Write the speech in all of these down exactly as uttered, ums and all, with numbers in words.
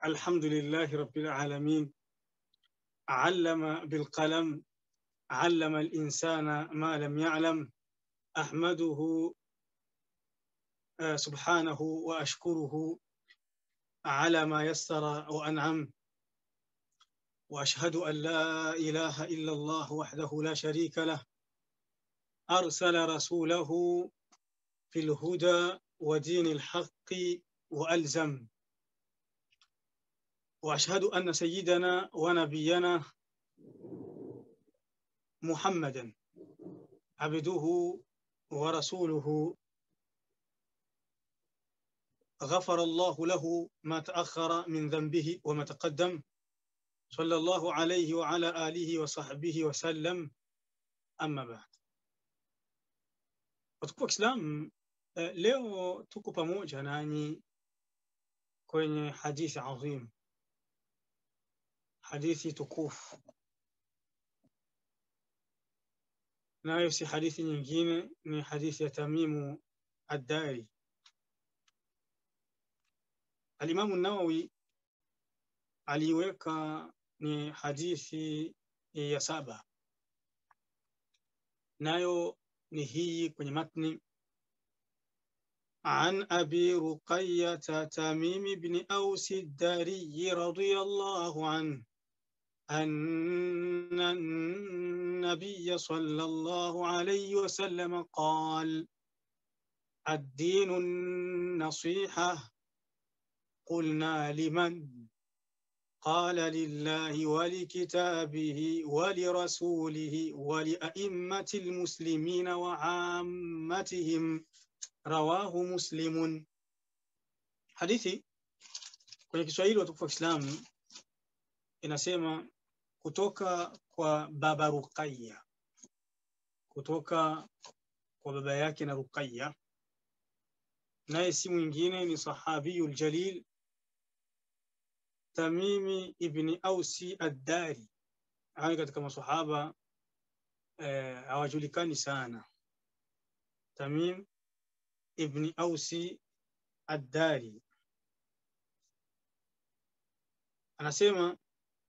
الحمد لله رب العالمين. علم بالقلم، علم الإنسان ما لم يعلم. أحمده سبحانه وأشكره على ما يسر وأنعم، وأشهد أن لا إله إلا الله وحده لا شريك له، أرسل رسوله في الهدى ودين الحق وألزم. وأشهد أن سيدنا ونبينا محمدا عبده ورسوله، غفر الله له ما تأخر من ذنبه وما تقدم، صلى الله عليه وعلى آله وصحبه وسلم. Amma baad, watukufu wa Islam, leo tuko pamoja nanyi kwenye hadithi adhim, hadithi tukufu, nayo si hadithi nyingine, ni hadithi ya Tamimu ad-Dari. Al-Imamu Nawawi aliweka ni hadithi ya saba, nayo ni hii kwenye matni: عن أبي رقية تميم بن أوس الداري رضي الله عنه أن النبي صلى الله عليه وسلم قال: الدين النصيحة. قلنا: لمن؟ قال: لله ولكتابه ولرسوله ولأئمة المسلمين وعامتهم. Rawahu Muslimun. Hadithi kwenye Kiswahili watukufu wa Islam inasema kutoka kwa baba Ruqayya, kutoka kwa baba yake na Ruqayya, naye si mwingine ni sahabiyul jalil Tamimi ibn Ausi ad-Dari. Hawa katika masahaba eh, hawajulikani sana. Tamim ibn Ausi ad-Dari anasema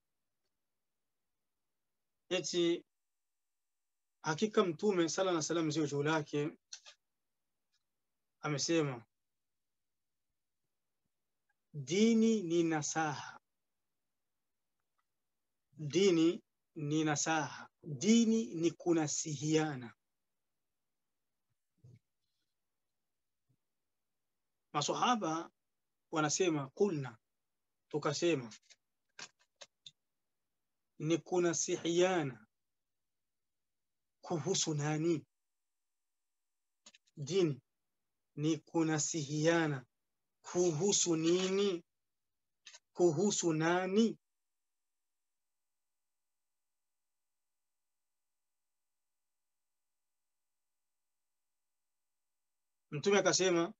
eti hakika Mtume sala na salam ziwe juu lake amesema, dini ni nasaha, dini ni nasaha, dini ni kunasihiana. Masahaba wanasema kulna, tukasema ni kunasihiana kuhusu nani? Dini ni kunasihiana kuhusu nini? Kuhusu nani? Mtume akasema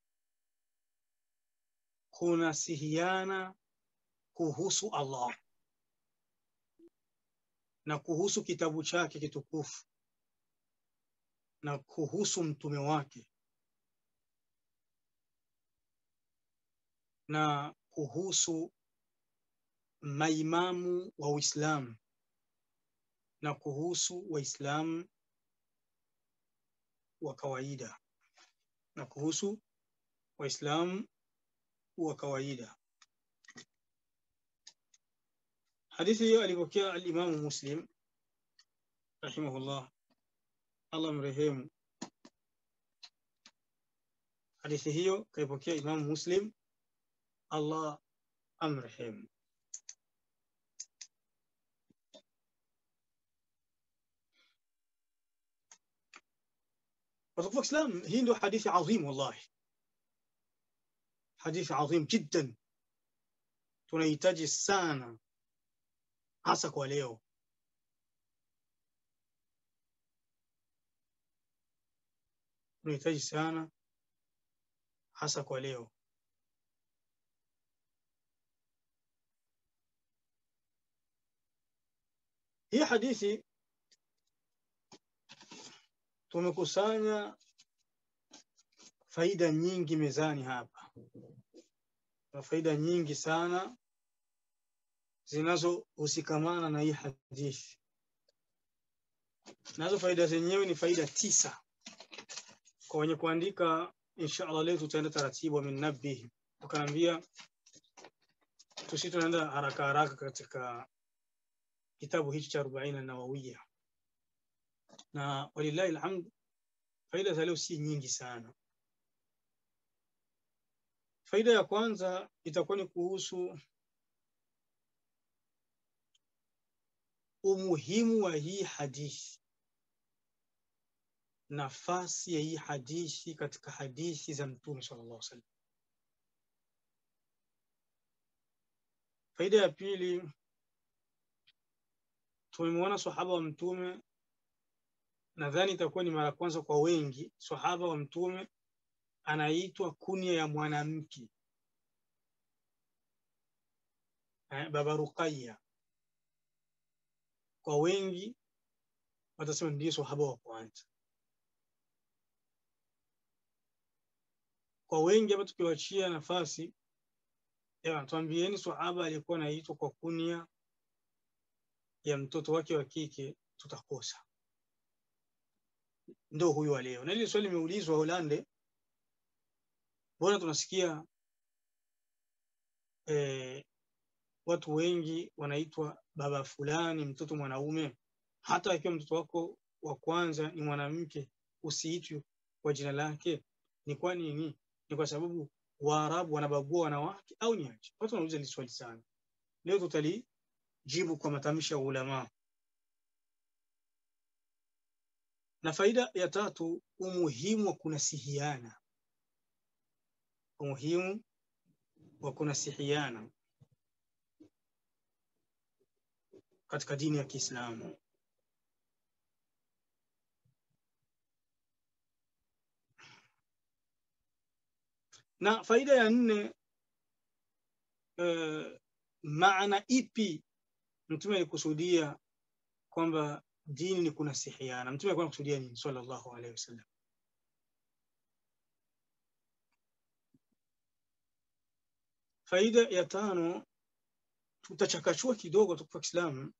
kunasihiana kuhusu Allah na kuhusu kitabu chake kitukufu na kuhusu mtume wake na kuhusu maimamu wa Uislamu na kuhusu Waislamu wa kawaida na kuhusu Waislamu wa kawaida. Hadithi hiyo alipokea al-Imamu Muslim rahimahullah, Allah mrehemu. Hadithi hiyo kaipokea Imamu Muslim, Allah amrehemu. وطبعا الإسلام هي حديث عظيم، والله حديث عظيم جدا tunahitaji sana, hasa kwa leo. Tunahitaji sana hasa kwa leo. Hii hadithi tumekusanya faida nyingi mezani hapa, na faida nyingi sana zinazohusikamana na hii hadithi. Nazo faida zenyewe ni faida tisa. Kwa wenye kuandika insha Allah leo tutaenda taratibu wa minnabihi. Tukanambia tusi tunaenda haraka haraka katika kitabu hichi cha arobaini an-Nawawiyya. Na walillahi alhamd faida za leo si nyingi sana. Faida ya kwanza itakuwa ni kuhusu umuhimu wa hii hadithi, nafasi ya hii hadithi katika hadithi za Mtume sallallahu alaihi wasallam. Faida ya pili, tumemwona sahaba wa Mtume, nadhani itakuwa ni mara kwanza kwa wengi, sahaba wa Mtume anaitwa kunia ya mwanamke, eh, Baba Ruqayya. Kwa wengi watasema ndiye sahaba wa kwanza. Kwa wengi hapa tukiwaachia nafasi, ya tuambieni sahaba alikuwa anaitwa kwa kunia ya mtoto wake wa kike, tutakosa. Ndio huyu wa leo. Na ile swali limeulizwa Holande, mbona tunasikia eh, watu wengi wanaitwa baba fulani mtoto mwanaume, hata ikiwa mtoto wako wa kwanza ni mwanamke usiitwe kwa jina lake? Ni kwa nini? Ni kwa sababu Waarabu wanabagua wanawake au ni aje? Watu wanauliza hili swali sana. Leo tutalijibu kwa matamshi ya ulama. Na faida ya tatu, umuhimu wa kunasihiana. Umuhimu wa kunasihiana katika dini ya Kiislamu. Na faida ya nne, uh, maana ipi Mtume alikusudia kwamba dini ni kunasihiana? Mtume alikuwa anakusudia nini sallallahu alaihi wasallam? Faida ya tano, tutachakachua kidogo kwa Kiislamu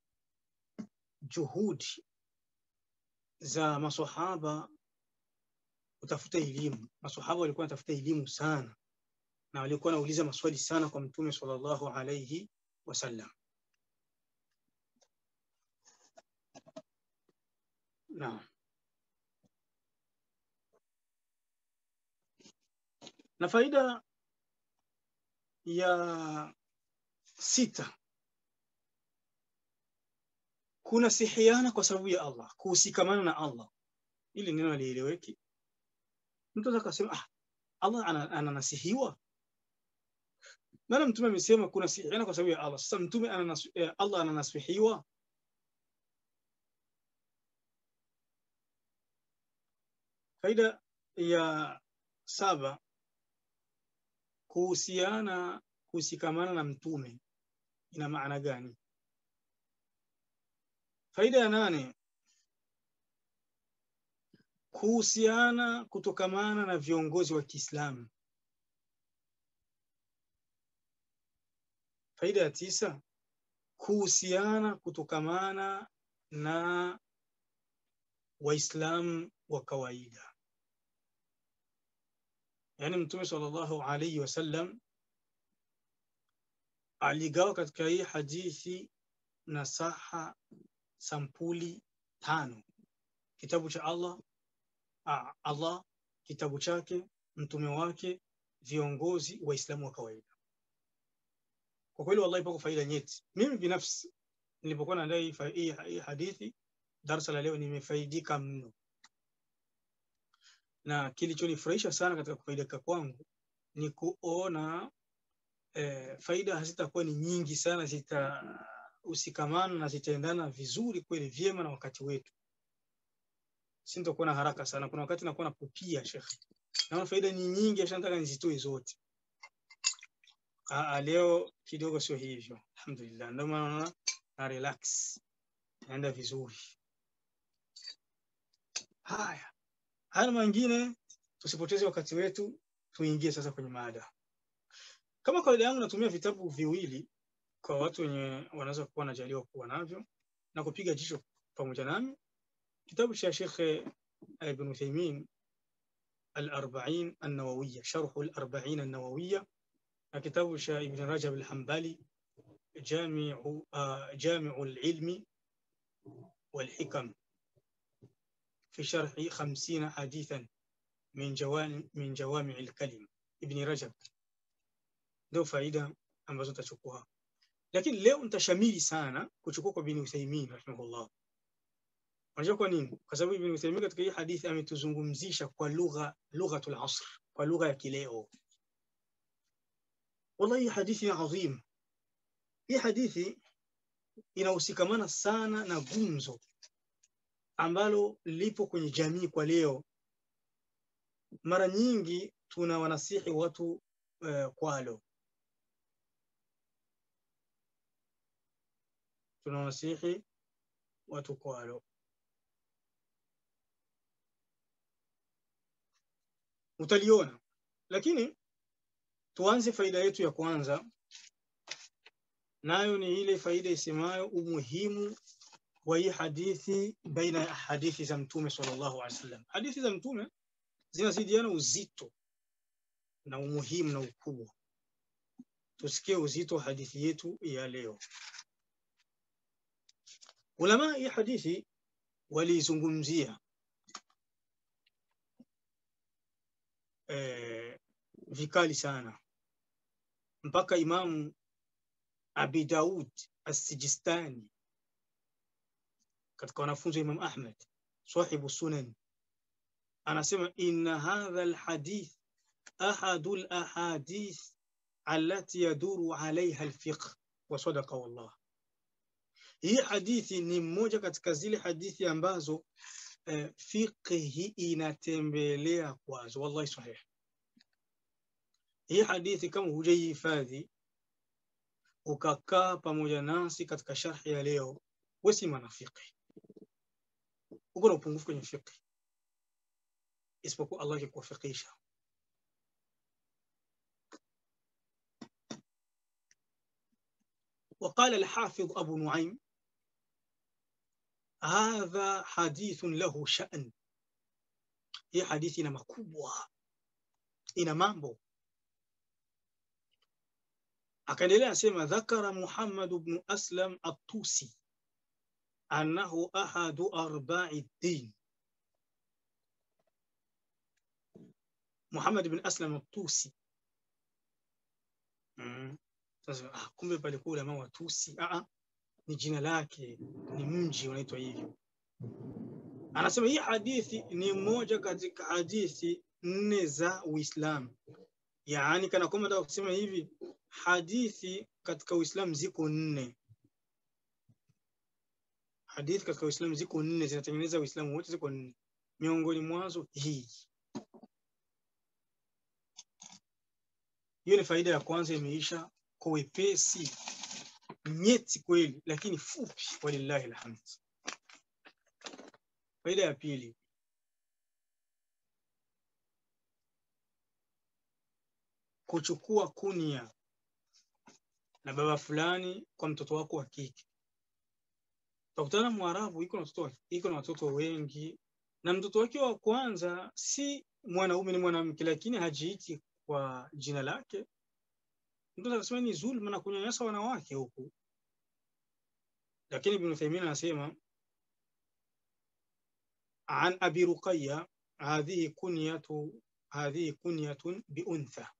juhudi za maswahaba kutafuta elimu. Maswahaba walikuwa wanatafuta elimu sana na walikuwa wanauliza maswali sana kwa Mtume sallallahu alaihi wasallam. Naam. Na faida ya sita, kunasihiana kwa sababu ya Allah, kuhusikamana na Allah. Ili neno lieleweke. Mtu akasema ah, Allah ananasihiwa. Maana Mtume amesema kunasihiana kwa sababu ya Allah. Sasa Mtume ananas eh, Allah ananasihiwa. Faida ya saba, kuhusiana kuhusikamana na Mtume ina maana gani? Faida ya nane, kuhusiana kutokamana na viongozi wa Kiislamu. Faida ya tisa, kuhusiana kutokamana na Waislamu wa kawaida. Yani Mtume sallallahu alayhi wasallam aligawa katika hii hadithi nasaha sampuli tano: kitabu cha Allah, ah, Allah, kitabu chake, mtume wake, viongozi, Waislamu wa kawaida. Kwa kweli wallahi pako faida nyeti. Mimi binafsi nilipokuwa naandaa hii hadithi darasa la leo nimefaidika mno. Na kilichonifurahisha sana katika kufaidika kwangu ni kuona eh, faida hazitakuwa ni nyingi sana, zitahusikamana na zitaendana vizuri kweli vyema na wakati wetu. Sintokuwa na haraka sana. Kuna wakati nakuwa napupia shekhi, naona faida ni nyingi, acha nataka nizitoe zote. Ah, leo kidogo sio hivyo, alhamdulillah. Ndio maana na relax, naenda vizuri. Haya, haya mengine tusipoteze wakati wetu, tuingie sasa kwenye mada. Kama kawaida yangu natumia vitabu viwili kwa watu wenye wanaweza kuwa wanajaliwa kuwa navyo na kupiga jicho pamoja nami kitabu cha Sheikh Ibn Uthaymeen al-Arba'in an-Nawawiyya, Sharh al-Arba'in an-Nawawiyya, na kitabu cha Ibn Rajab al-Hanbali Jami'u Jami'u al-Ilmi wal-Hikam fi sharh khamsina hadithan min jawami min jawami' al-kalim. Ibn Rajab ndio faida ambazo tutachukua, lakini leo nitashamili sana kuchukua kwa Ibn Uthaymeen rahimahullah. Unajua kwa nini? Kwa sababu Ibn Uthaymeen katika hii hadithi ametuzungumzisha kwa lugha lughatul asr, kwa lugha ya kileo. Wallahi hadithi ni adhim. Hii hadithi inahusikamana sana na gumzo ambalo lipo kwenye jamii kwa leo. Mara nyingi tuna wanasihi watu uh, kwalo. Tuna wanasihi watu kwalo. Utaliona, lakini tuanze faida yetu ya kwanza, nayo ni ile faida isemayo umuhimu wa hii hadithi baina ya hadithi za Mtume sallallahu alaihi wasallam. Hadithi za Mtume zinazidiana uzito na umuhimu na ukubwa. Tusikie uzito wa hadithi yetu ya leo. Ulama hii hadithi walizungumzia eh, vikali sana mpaka Imamu Abi Daud As-Sijistani katika wanafunzi wa Imam Ahmad sahibu sunan anasema inna hadha alhadith ahadu alahadith allati yaduru alaiha alfiqh wa sadaqa wallah. Hii hadithi ni mmoja katika zile hadithi ambazo eh, fiqhi inatembelea kwazo. Wallahi sahih. Hii hadithi kama hujahifadhi ukakaa pamoja nasi katika sharhi ya leo, wewe si mwanafiki, uko na upungufu kwenye fiqh, isipokuwa Allah akikuwafikisha. وقال الحافظ أبو نعيم هذا حديث له شأن. هي حديثنا مكبوة إنا مامبو. akaendelea asema ذكر محمد بن أسلم الطوسي أنه أحد أرباع الدين. محمد بن أسلم الطوسي sasa kumbe palikuwa ulama wa Tusi. a ni jina lake, ni mji unaitwa hivyo. Anasema hii hadithi ni moja katika hadithi nne za Uislamu. Yaani kana kwamba nataka kusema hivi, hadithi katika Uislamu ziko nne. Hadithi katika Uislamu ziko nne, zinatengeneza Uislamu wote, ziko nne. Miongoni mwazo hii. Hiyo ni faida ya kwanza, imeisha kwa wepesi, nyeti kweli, lakini fupi, walillahi alhamd. Faida ya pili, kuchukua kunia na baba fulani kwa mtoto wako wa kike. Utakutana Mwarabu iko na watoto iko na watoto wengi, na mtoto wake wa kwanza si mwanaume, ni mwanamke, lakini hajiiti kwa jina lake. Mtu anasema ni zulma na kunyanyasa wanawake huku. Lakini Ibn Uthaymeen anasema an Abi Ruqayya hadhihi kunyatu hadhihi kunyatun biuntha,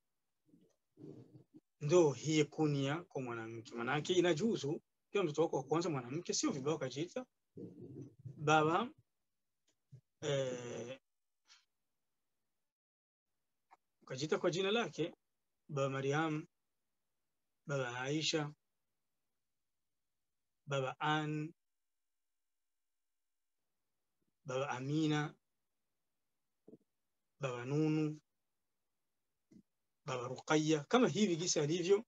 ndo hii kunya kwa mwanamke. Maana yake inajuzu pia mtoto wako wa kwanza mwanamke, sio vibaya kajiita baba eh, kajiita kwa jina lake, baba Maryam, baba Aisha, baba An, baba Amina, baba Nunu, baba Ruqayya, kama hivi gisi alivyo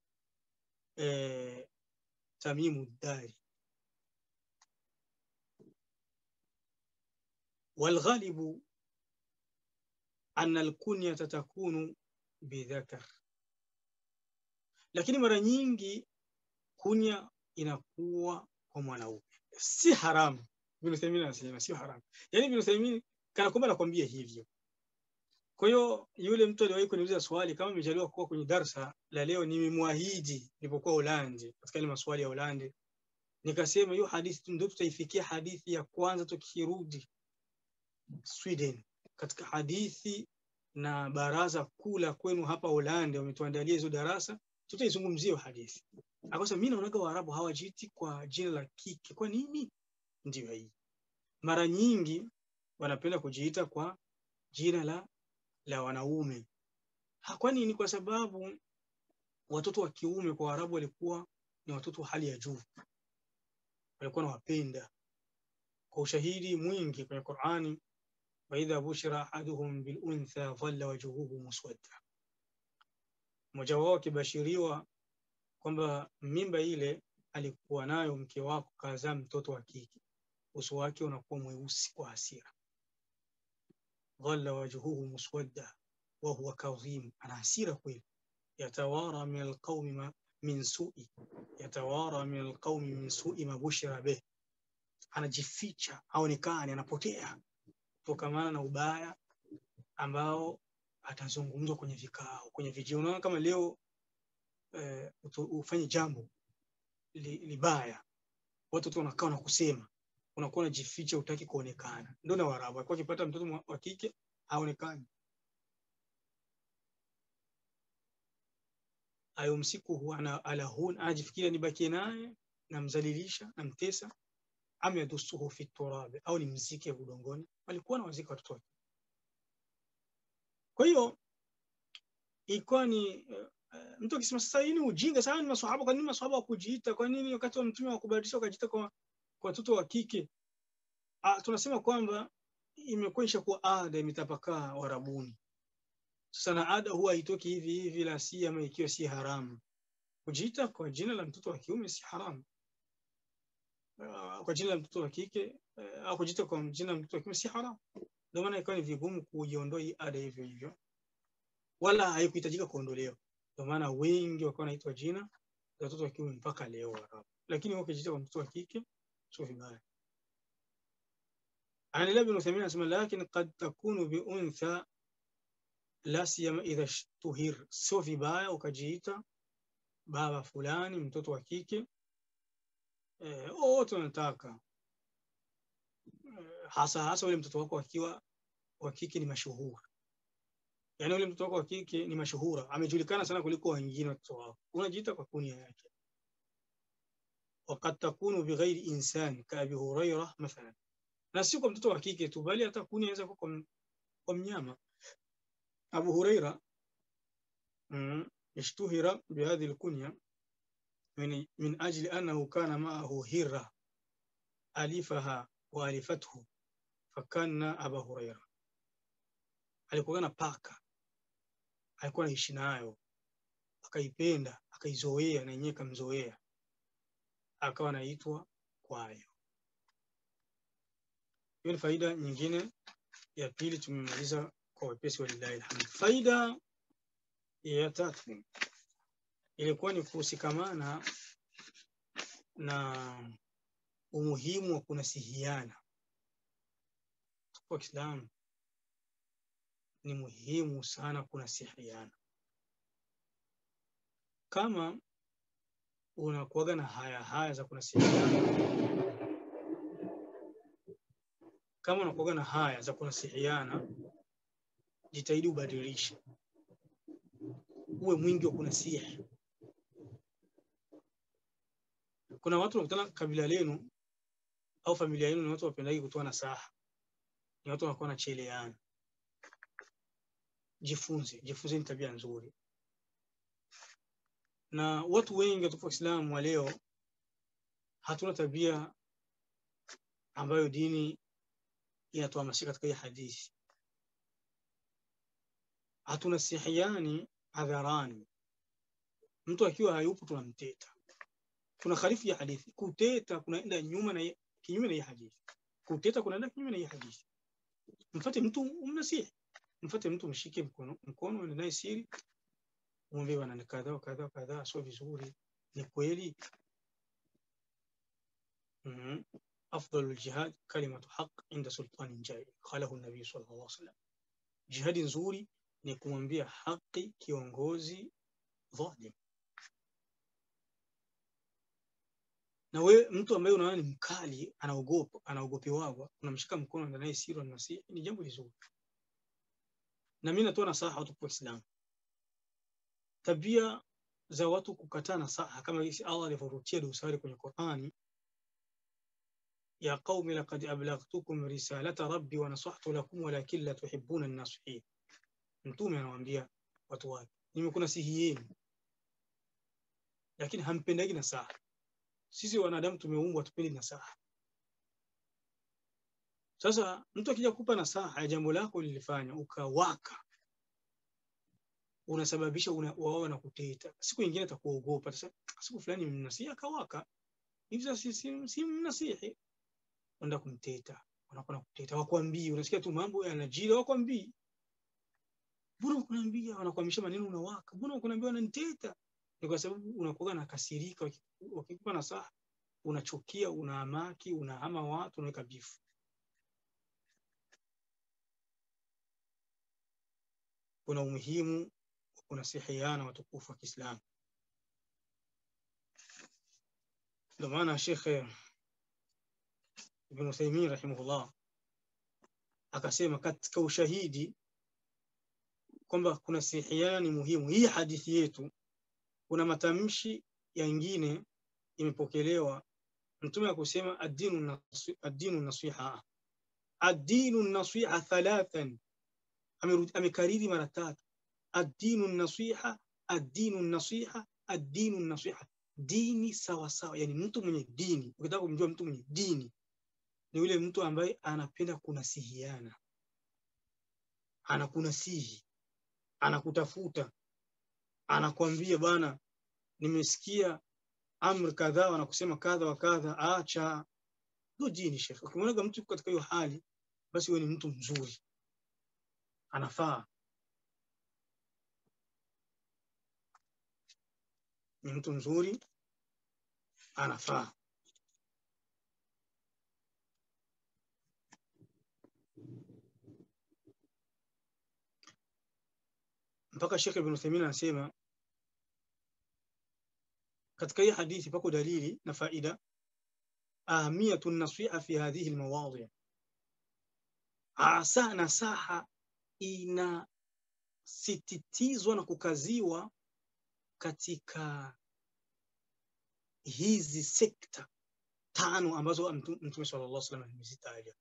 eh, Tamimu Dari. والغالب أن الكنية تكون بذكر، lakini mara nyingi kunya inakuwa kwa mwanaume. Si haramu. Ibn Uthaymeen anasema sio haramu. Yaani Ibn Uthaymeen kana kwamba anakuambia hivyo. Kwa hiyo yule mtu aliwahi kuniuliza swali kama nimejaliwa kuwa kwenye darasa la leo, nimemwahidi nilipokuwa Ulandi katika ile maswali ya Ulandi, nikasema hiyo hadithi ndio tutaifikia hadithi ya kwanza tukirudi Sweden, katika hadithi na baraza kuu la kwenu hapa Ulandi wametuandalia hizo darasa, tutaizungumzia hadithi. Akasema mimi naonaga Waarabu hawajiiti kwa jina la kike. Kwa nini? Ndio hii. Mara nyingi wanapenda kujiita kwa jina la la wanaume. Kwa nini? Kwa sababu watoto wa kiume kwa Waarabu walikuwa ni watoto wa hali ya juu. Walikuwa wanawapenda. Kwa ushahidi mwingi kwenye Qur'ani, wa idha bushira ahaduhum bil untha dhalla wajhuhu muswadda. Mmoja wao kibashiriwa kwamba mimba ile alikuwa nayo mke wako kazaa mtoto wa kike, uso wake unakuwa mweusi kwa hasira. Dhalla wajhuhu muswadda wa huwa kadhim, ana hasira kweli. Yatawara min alqawmi min su'i yatawara min alqawmi min su'i ma bushira bih, anajificha, haonekani, anapotea kutokana na ubaya ambao atazungumzwa kwenye vikao, kwenye vijio. Unaona kama leo eh, ufanye jambo libaya, watu tu wanakaa na kusema, unakuwa unajificha, hutaki kuonekana. Ndio na Waarabu walikuwa wakipata mtoto wa kike haonekani. Ayumsikuhu ana ala hun, anajifikiria nibakie naye, namzalilisha, namtesa, am yadussuhu fi turab, au ni mziki ya udongoni. Walikuwa na wazika watoto. Kwa hiyo ilikuwa ni uh, mtu akisema sasa hii ni ujinga sana, ni maswahaba. Kwa nini maswahaba wakujiita? Kwa nini wakati wa mtume wakubadilisha wakajiita kwa kwa watoto wa kike? Ah, tunasema kwamba imekuwa ishakuwa ada, imetapakaa Warabuni. Sasa na ada huwa haitoki hivi hivi, la si ama ikiwa si haramu. Kujiita kwa jina la mtoto wa kiume si haramu. Uh, kwa jina la mtoto wa kike au uh, kujiita kwa jina la mtoto wa kiume si haramu. Ndio maana ikawa ni vigumu kujiondoa hii ada hivyo hivyo, wala haikuhitajika kuondolewa. Ndio maana wengi wakawa wanaitwa jina la watoto wa kiume mpaka leo Waarabu. Lakini wao kujiita kwa mtoto wa kike sio vibaya. Anaendelea Ibn Uthaymeen anasema, lakini qad takunu bi untha la siyama idha ishtuhir, sio vibaya ukajiita baba fulani mtoto wa kike eh, wote wanataka eh, hasa hasa ule mtoto wako akiwa wa kike ni mashuhuri. Yaani ule mtoto wako wa kike ni mashuhura, amejulikana sana kuliko wengine watoto wako, unajiita kwa kunia yake. Waqad takunu bighairi insan ka Abi Hurairah mathalan, na sio kwa mtoto wa kike tu, bali hata kunia inaweza kuwa kwa mnyama. Abu Hurairah mm, ishtuhira bihadhi alkunya min min ajli annahu kana ma'ahu hirra alifaha wa alifathu fakana Abu Hurairah. Alikuwa na paka, alikuwa anaishi nayo, akaipenda, akaizoea na yenyewe kamzoea, akawa anaitwa kwayo. Hiyo ni faida nyingine ya pili, tumemaliza kwa wepesi walillahi alhamd. Faida ya tatu ilikuwa ni kusikamana na umuhimu wa kunasihiana. Kwa Kiislamu ni muhimu sana kunasihiana. Kama unakuwaga na haya haya za kunasihiana, kama unakuwaga na haya za kunasihiana, jitahidi ubadilishe, uwe mwingi wa kunasihi. Kuna watu wanakutana kabila lenu au familia yenu, ni watu wapendagi kutoa nasaha, ni watu wanakuwa na cheleana. Jifunze, jifunze ni tabia nzuri. Na watu wengi wa Uislamu wa leo hatuna tabia ambayo dini inatuhamasisha katika hii hadithi. Hatuna sihiani hadharani. Mtu akiwa hayupo tunamteta. Kuna khalifu ya hadithi. Kuteta kunaenda nyuma na kinyume na hii hadithi. Kuteta kunaenda kinyume na hii hadithi. Mfuate mtu umnasihi. Mfuate mtu mshike mkono, mkono uende naye siri. Mwambie bwana kadha kadha kadha sio vizuri. Ni kweli mm-hmm. أفضل الجهاد كلمة حق عند سلطان جائر قاله النبي صلى الله عليه وسلم. Jihadi nzuri ni kumwambia haki kiongozi dhalim. Na we mtu ambaye unaona ni mkali, anaogopa, anaogopewa, unamshika mkono na naye siri na nasihi, ni jambo lizuri. Na mimi natoa nasaha watu kwa Uislamu. Tabia za watu kukataa nasaha kama jinsi Allah alivyorutia dosari kwenye Qur'ani, ya qaumi laqad ablaghtukum risalata rabbi wa nasahtu lakum walakin la tuhibbuna an-nasihin. Mtume anawaambia watu wake, nimekunasihieni lakini hampendagi nasaha. Sisi wanadamu tumeumbwa tupende nasaha. Sasa mtu akija kukupa nasaha ya jambo lako lilifanya ukawaka, unasababisha una, wao na kuteta. Siku nyingine atakuogopa. Sasa siku fulani mnasihi akawaka. Hivi sasa si si mnasihi. Unaenda kumteta. Unakuwa kuteta. Wakwambii, unasikia tu mambo yanajiri, wakwambii. Mbona unakuambia, wanakuamisha maneno unawaka. Mbona unakuambia wananiteta? Ni kwa sababu unakuwa na kasirika, wakikupa nasaha unachukia, unaamaki, unahama watu, unaweka bifu. Kuna umuhimu wa kunasihiana watukufu wa Kiislamu. Ndio maana Sheikh Ibn Uthaymeen rahimahullah akasema katika ushahidi kwamba kunasihiana ni muhimu, hii hadithi yetu kuna matamshi yengine imepokelewa. Mtume akusema ad-dinu ad-dinu nasiha, ad-dinu nasiha thalathan, amekariri mara tatu, ad-dinu nasiha, ad-dinu nasiha, ad-dinu nasiha. Dini sawa sawa, yani mtu mwenye dini, ukitaka kumjua mtu mwenye dini ni yule mtu ambaye anapenda kunasihiana, anakunasihi, anakutafuta, anakuambia bana, nimesikia amri kadhaa wanakusema kadha wa kadha, acha. Ndio dini Sheikh. Ukimwona mtu katika hiyo hali, basi wewe ni mtu mzuri, anafaa, ni mtu mzuri, anafaa. Mpaka Sheikh Ibn Uthaymeen anasema katika hii hadithi pako dalili na faida, ahamiyatu nasiha fi hadhihi almawadhi'. Asa nasaha inasititizwa na kukaziwa katika hizi sekta tano ambazo Mtume sallallahu alaihi wasallam amezitaja.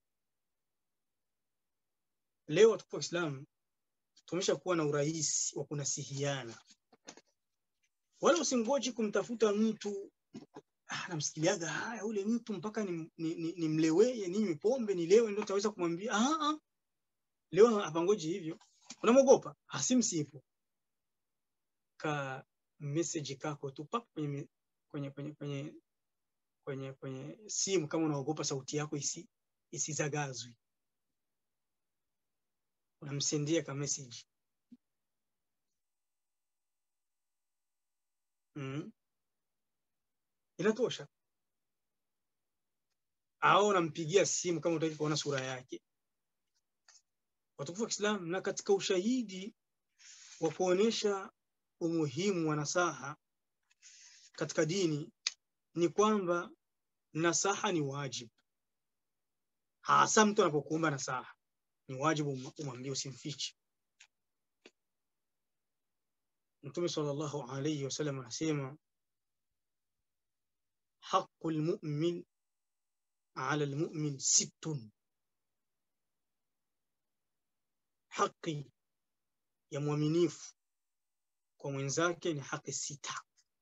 Leo watu wa Islam tumeshakuwa na urahisi wa kunasihiana. Wala usingoje kumtafuta mtu, ah, namsikiliaga haya ule mtu mpaka ni, ni, ni, ni mleweye ni pombe nilewe ndio utaweza kumwambia. Ah ah. Leo hapangoji hivyo. Unamwogopa? Hasimsipo. Ka message kako tu pap kwenye kwenye kwenye kwenye kwenye kwenye simu, kama unaogopa sauti yako isi isizagazwe, unamsendia ka message. Mm. Inatosha. Au unampigia simu kama unataka kuona sura yake. Watukufu wa Islam, na katika ushahidi wa kuonesha umuhimu wa nasaha katika dini ni kwamba nasaha ni wajibu. Hasa mtu anapokuomba nasaha ni wajibu umwambie, usimfiche. Mtume sallallahu alayhi wasallam anasema haqqul mu'min ala al-mu'min sittun, haki ya muaminifu kwa mwenzake ni haki sita.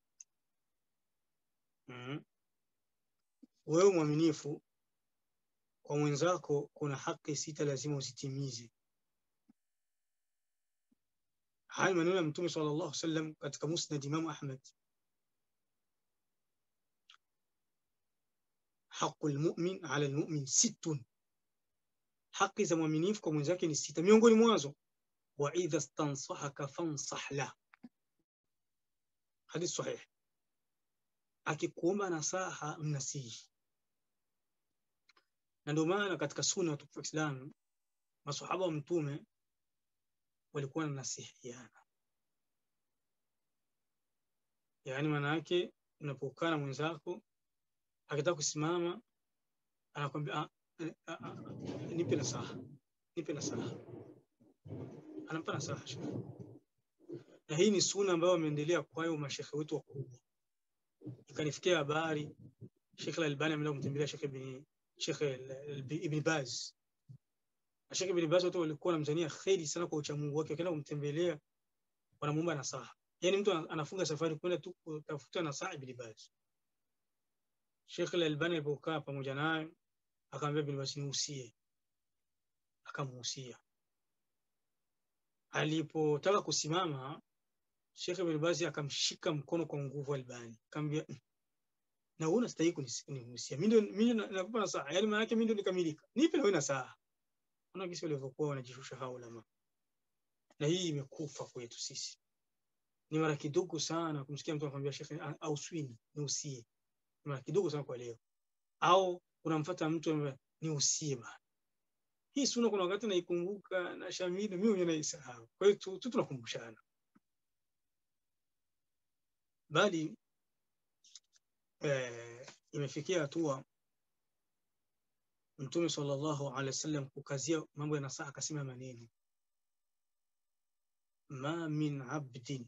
Mm. Wewe muaminifu kwa mwenzako kuna haki sita lazima usitimize. Haya maneno ya Mtume sallallahu alaihi wasallam katika Musnad Imam Ahmad. Haqqul mu'min ala al-mu'min sittun, haki za muaminifu kwa mwenzake ni sita. Miongoni mwazo wa idha stansahaka fansah la, hadith sahih. Akikuomba nasaha mnasihi, Na ndio maana katika sunna ya Uislamu maswahaba wa mtume walikuwa wanasihiana. Yaani maana yake unapokaa na mwenzako akitaka kusimama anakuambia nipe nasaha, nipe nasaha, anampa nasaha. Na hii ni sunna ambayo wameendelea kwayo mashekhe wetu wakubwa. Ikanifikia habari Sheikh Al-Albani ameenda kumtembelea Sheikh Ibn Sheikh Ibn Baz. Sheikh Ibn Baz watu walikuwa wanamzania kheri sana kwa ucha Mungu wake, wakaenda kumtembelea wanamuomba nasaha. Yaani mtu anafunga safari kwenda tu kutafuta nasaha Ibn Baz. Sheikh Al-Albani alipokaa pamoja naye akamwambia Ibn Baz niusie. Akamuhusia. Alipotaka kusimama Sheikh Ibn Baz akamshika mkono kwa nguvu Albani. Akamwambia na wewe unastahili kunihusia. Mimi ndio mimi nakupa nasaha. Yaani maana yake mimi ndio nikamilika. Nipe na wewe nasaha. Unaona kisi walivyokuwa wanajishusha hao ulama. Na hii imekufa kwetu sisi. Ni mara kidogo sana kumsikia mtu anakuambia Sheikh au swini nihusie. Ni mara kidogo sana kwa leo. Au unamfuata mtu anamwambia nihusie bana. Hii sunna kuna wakati naikumbuka na Shamidu mimi mwenyewe naisahau. Kwa hiyo tu tunakumbushana. Bali eh, imefikia hatua Mtume sallallahu alaihi wasallam kukazia mambo ya nasaha, akasema maneno ma min abdin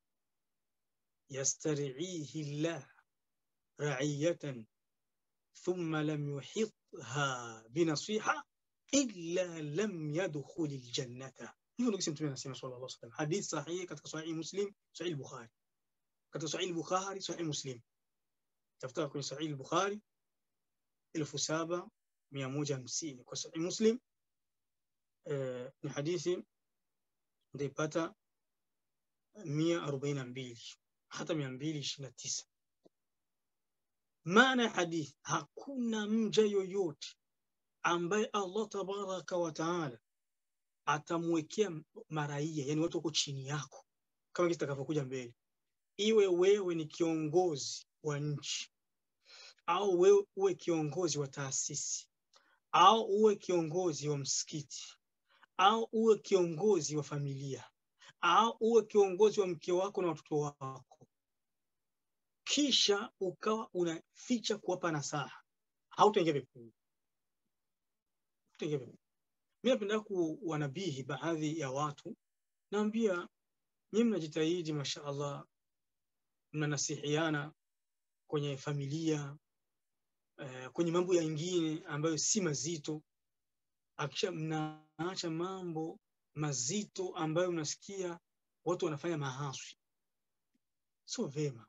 yastari'ihi Allah ra'iyatan thumma lam yuhitha binasiha illa lam yadkhul aljannata. Hivyo ndio Mtume anasema sallallahu alaihi wasallam. Hadith sahihi katika Sahih Muslim, Sahih Bukhari. Katika Sahih Bukhari, Sahih Muslim. Tafuta kwenye Sahih Bukhari elfu saba mia moja hamsini, kwa Sahih Muslim eh, ni hadithi ndaipata mia arobaini na mbili hata mia mbili ishirini na tisa. Maana hadithi, hakuna mja yoyote ambaye Allah tabaraka wa taala atamwekea maraia, yani watu wako chini yako, kama kitakavyokuja mbele, iwe wewe ni kiongozi wa nchi au wewe uwe kiongozi wa taasisi au uwe kiongozi wa msikiti au uwe kiongozi wa familia au uwe kiongozi wa mke wako na watoto wako, kisha ukawa unaficha kuwapa nasaha, hautaingia peponi. Hautaingia peponi. Mimi napenda kuwanabihi baadhi ya watu, naambia mimi mnajitahidi mashaallah, mnanasihiana kwenye familia, uh, kwenye mambo ya ingine ambayo si mazito, akisha mnaacha mambo mazito ambayo unasikia watu wanafanya mahaswi, sio vema.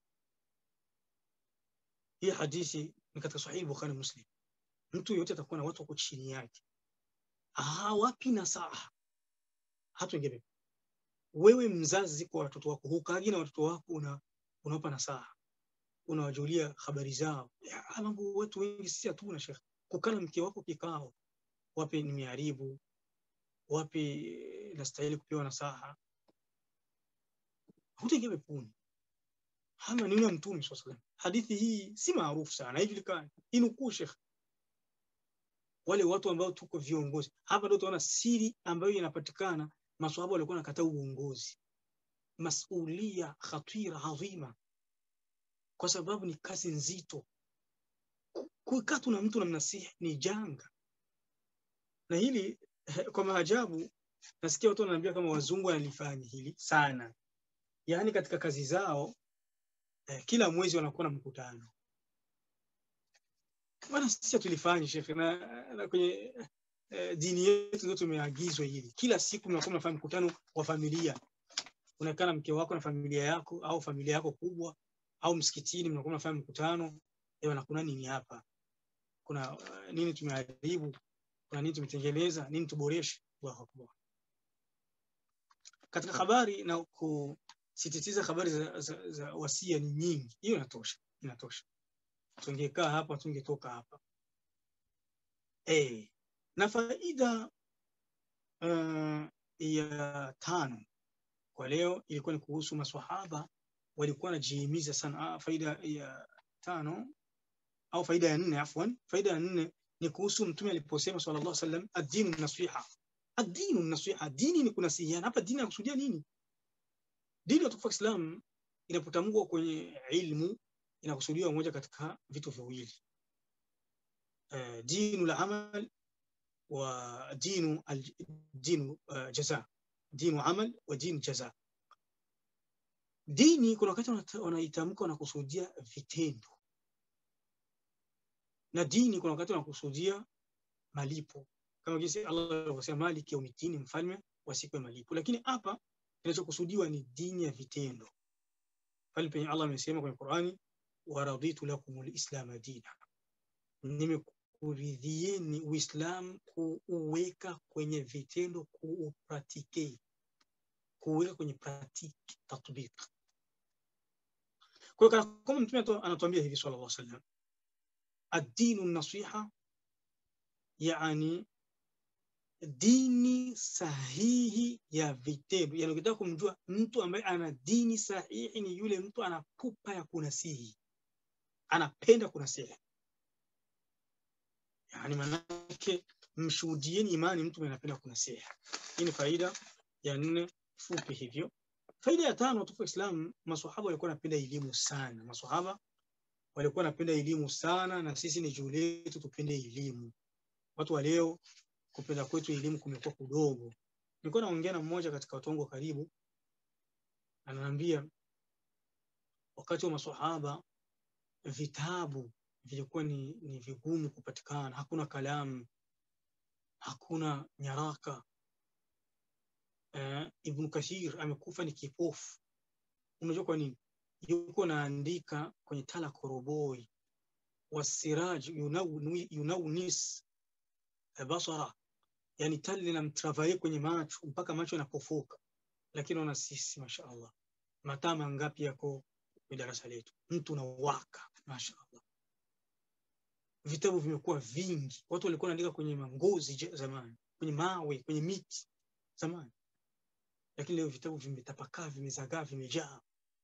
Hii hadithi ni katika Sahih Bukhari Muslim. Mtu yote atakuwa na watu wako chini yake, ah, wapi nasaha, hatuingie. Wewe mzazi kwa watoto wako, hukaagi na watoto wako una unawapa nasaha, unawajulia habari zao. Mambo watu wengi sisi hatuna Sheikh. Kukana mke wako kikao, wapi nimeharibu, wapi nastahili kupewa nasaha, hutaingia peponi. Hama ni Mtume sallallahu alaihi wasallam. Hadithi hii si maarufu sana, haijulikani. Inukuu Sheikh. Wale watu ambao tuko viongozi hapa ndio tunaona siri ambayo inapatikana. Maswahaba walikuwa nakataa uongozi, masulia khatira adhima, kwa sababu ni kazi nzito. Kukaa tu na mtu na mnasihi ni janga. Na hili kwa maajabu nasikia watu wananiambia kama wazungu wanalifanya hili sana. Yaani katika kazi zao eh, kila mwezi wanakuwa na mkutano. Bwana sisi tulifanya Sheikh, na, na kwenye eh, dini yetu ndio tumeagizwa hili. Kila siku mnakuwa mnafanya mkutano wa familia. Unakaa na mke wako na familia yako au familia yako kubwa, au msikitini mnakuwa mnafanya mkutano. Ewa, na kuna nini hapa? Kuna uh, nini tumeharibu? Kuna nini tumetengeneza? Nini tuboreshe? Allahu Akbar. Katika habari na kusisitiza habari za, za, za wasia ni nyingi. Hiyo inatosha, inatosha. Tungekaa hapa tungetoka hapa. Eh, na faida uh, ya tano kwa leo ilikuwa ni kuhusu maswahaba walikuwa wanajihimiza sana. Ah, faida ya tano au faida ya nne afwan, faida ya nne ni kuhusu mtume aliposema sallallahu alaihi wasallam, ad-dinu nasiha. Ad-dinu nasiha, dini ni kunasihiana. Hapa dini inakusudia nini? Dini ya tukufu Islam inapotamkwa kwenye ilmu inakusudiwa moja katika vitu viwili, uh, dinu la amal wa dinu dinu uh, jaza, dinu amal wa dinu jaza. Dini kuna wakati wanaitamka wanakusudia vitendo, na dini kuna wakati wanakusudia malipo, kama jinsi Allah alivyosema maliki yaumiddin, mfalme wa siku ya malipo. Lakini hapa kinachokusudiwa ni dini ya vitendo. Pale penye Allah amesema kwenye Qur'ani, wa raditu lakumul islam dina, nimekuridhieni Uislamu kuuweka kwenye vitendo, kuupratike, kuuweka kwenye pratique, tatbiq. Kwa hiyo kama mtume anatuambia hivi sallallahu alaihi wasallam, ad-dinu nasiha, yani dini sahihi ya vitendo. Yani ukitaka kumjua mtu ambaye ana dini sahihi ni yule mtu ana pupa ya kunasihi, anapenda kunasihi. Yani manake mshuhudieni imani mtu anapenda kunasihi. Hii ni faida ya nne fupi hivyo. Faida ya tano, tufu Islam, maswahaba walikuwa wanapenda elimu sana. Maswahaba walikuwa wanapenda elimu sana, na sisi ni juu letu tupende elimu. Watu wa leo kupenda kwetu elimu kumekuwa kudogo. Nilikuwa naongea na mmoja katika watu wangu wa karibu, ananiambia wakati wa maswahaba vitabu vilikuwa ni, ni vigumu kupatikana. Hakuna kalamu, hakuna nyaraka. Uh, Ibn Kathir amekufa ni kipofu. Unajua kwa nini? Yuko naandika kwenye Tala Koroboi, wasiraj yunawnis basara, yani tali linamtravaye kwenye macho mpaka macho yanapofuka. Lakini ona sisi mashaallah, mataa mangapi yako kwenye darasa letu, mtu na waka mashaallah. Vitabu vimekuwa vingi, watu walikuwa wanaandika kwenye mangozi zamani, kwenye mawe, kwenye miti zamani. Lakini leo vitabu vimetapakaa, vimezagaa, vimejaa.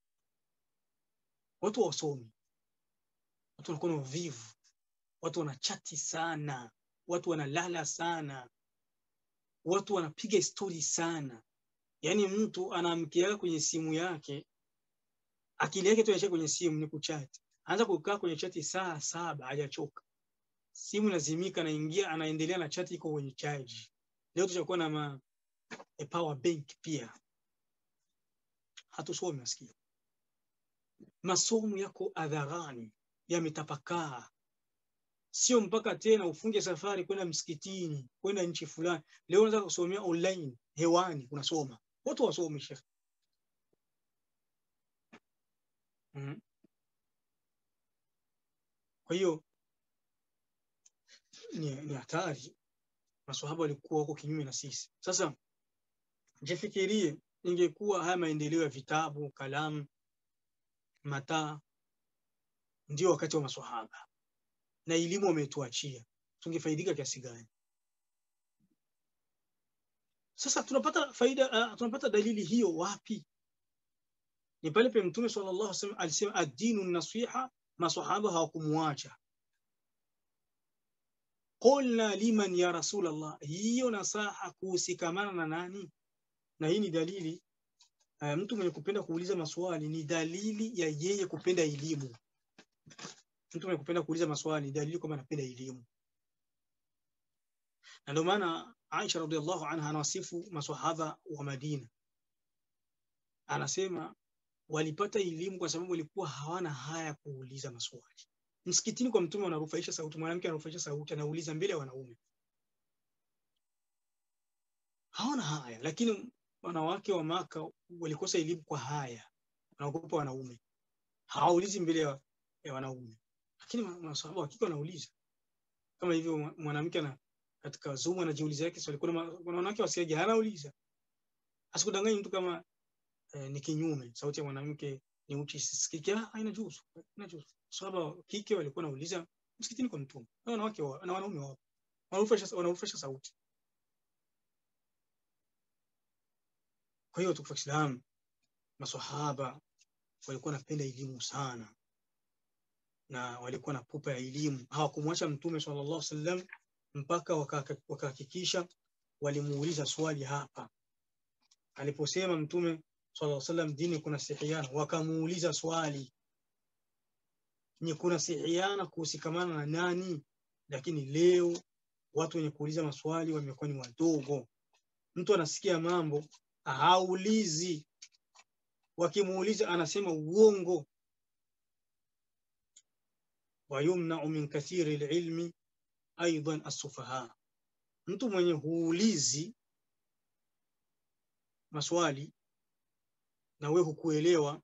Watu wasomi, watu wanakuwa na uvivu, watu wanachati sana, watu wanalala sana, watu wanapiga story sana. Yani mtu anaamkia kwenye simu yake, akili yake tu inashika kwenye simu ni kuchati. Anza kukaa kwenye chati saa saba hajachoka. Simu lazimika, anaingia anaendelea na chati, iko kwenye charge. Leo tutakuwa na ma, a power bank pia. Hatusomi maskini. Masomo yako adharani, yametapakaa. Sio mpaka tena ufunge safari kwenda msikitini, kwenda nchi fulani. Leo unaweza kusomea online, hewani unasoma. Watu wasome shekhi. Mm. Kwa hiyo ni, ni hatari. Maswahaba walikuwa wako kinyume na sisi. Sasa jifikirie, ingekuwa haya maendeleo ya vitabu, kalamu, mataa ndio wakati wa maswahaba na elimu wametuachia, tungefaidika kiasi gani? Sasa tunapata faida, uh, tunapata dalili hiyo wapi? Ni pale pe Mtume sallallahu alaihi wasallam alisema ad-dinu nasiha, maswahaba hawakumwacha. Qulna liman ya Rasulullah, hiyo nasaha kuhusikamana na nani? Na hii ni dalili, uh, mtu mwenye kupenda kuuliza maswali ni dalili ya yeye kupenda elimu. Mtu mwenye kupenda kuuliza maswali ni dalili kwamba anapenda elimu. Na ndio maana Aisha radhiallahu anha anawasifu maswahaba wa Madina, anasema walipata elimu kwa sababu walikuwa hawana haya kuuliza maswali. Msikitini kwa Mtume wanarufaisha sauti, mwanamke anarufaisha sauti, anauliza mbele ya wanaume, hawana haya. Lakini wanawake wa Maka walikosa elimu kwa haya, wanaogopa wanaume, hawaulizi mbele ya wanaume. Lakini maswahaba hakika wanauliza. Kama hivyo mwanamke na katika Zuma anajiuliza yake swali, kuna wanawake wasiaje anauliza. Asikudanganye mtu kama eh, ni kinyume, sauti ya mwanamke ni uchi sisikike, haina juzu, haina juzu. Sahaba kike walikuwa wanauliza msikitini kwa Mtume, na wanawake wa, na wanaume wao wanarufisha wanarufisha sauti. Kwa hiyo tukufu Islam, maswahaba walikuwa wanapenda elimu sana, na walikuwa na pupa ya elimu. Hawakumwacha Mtume sallallahu alaihi wasallam mpaka wakahakikisha walimuuliza swali hapa. Aliposema Mtume sallallahu alaihi wasallam dini kuna sihiana, wakamuuliza swali, ni kuna sihiana kuhusikamana na nani? Lakini leo watu wenye kuuliza maswali wamekuwa ni wadogo. Mtu anasikia mambo haulizi, wakimuuliza anasema uongo. Wayumna'u min kathiri alilmi aidan as-sufaha, mtu mwenye huulizi maswali na wewe hukuelewa,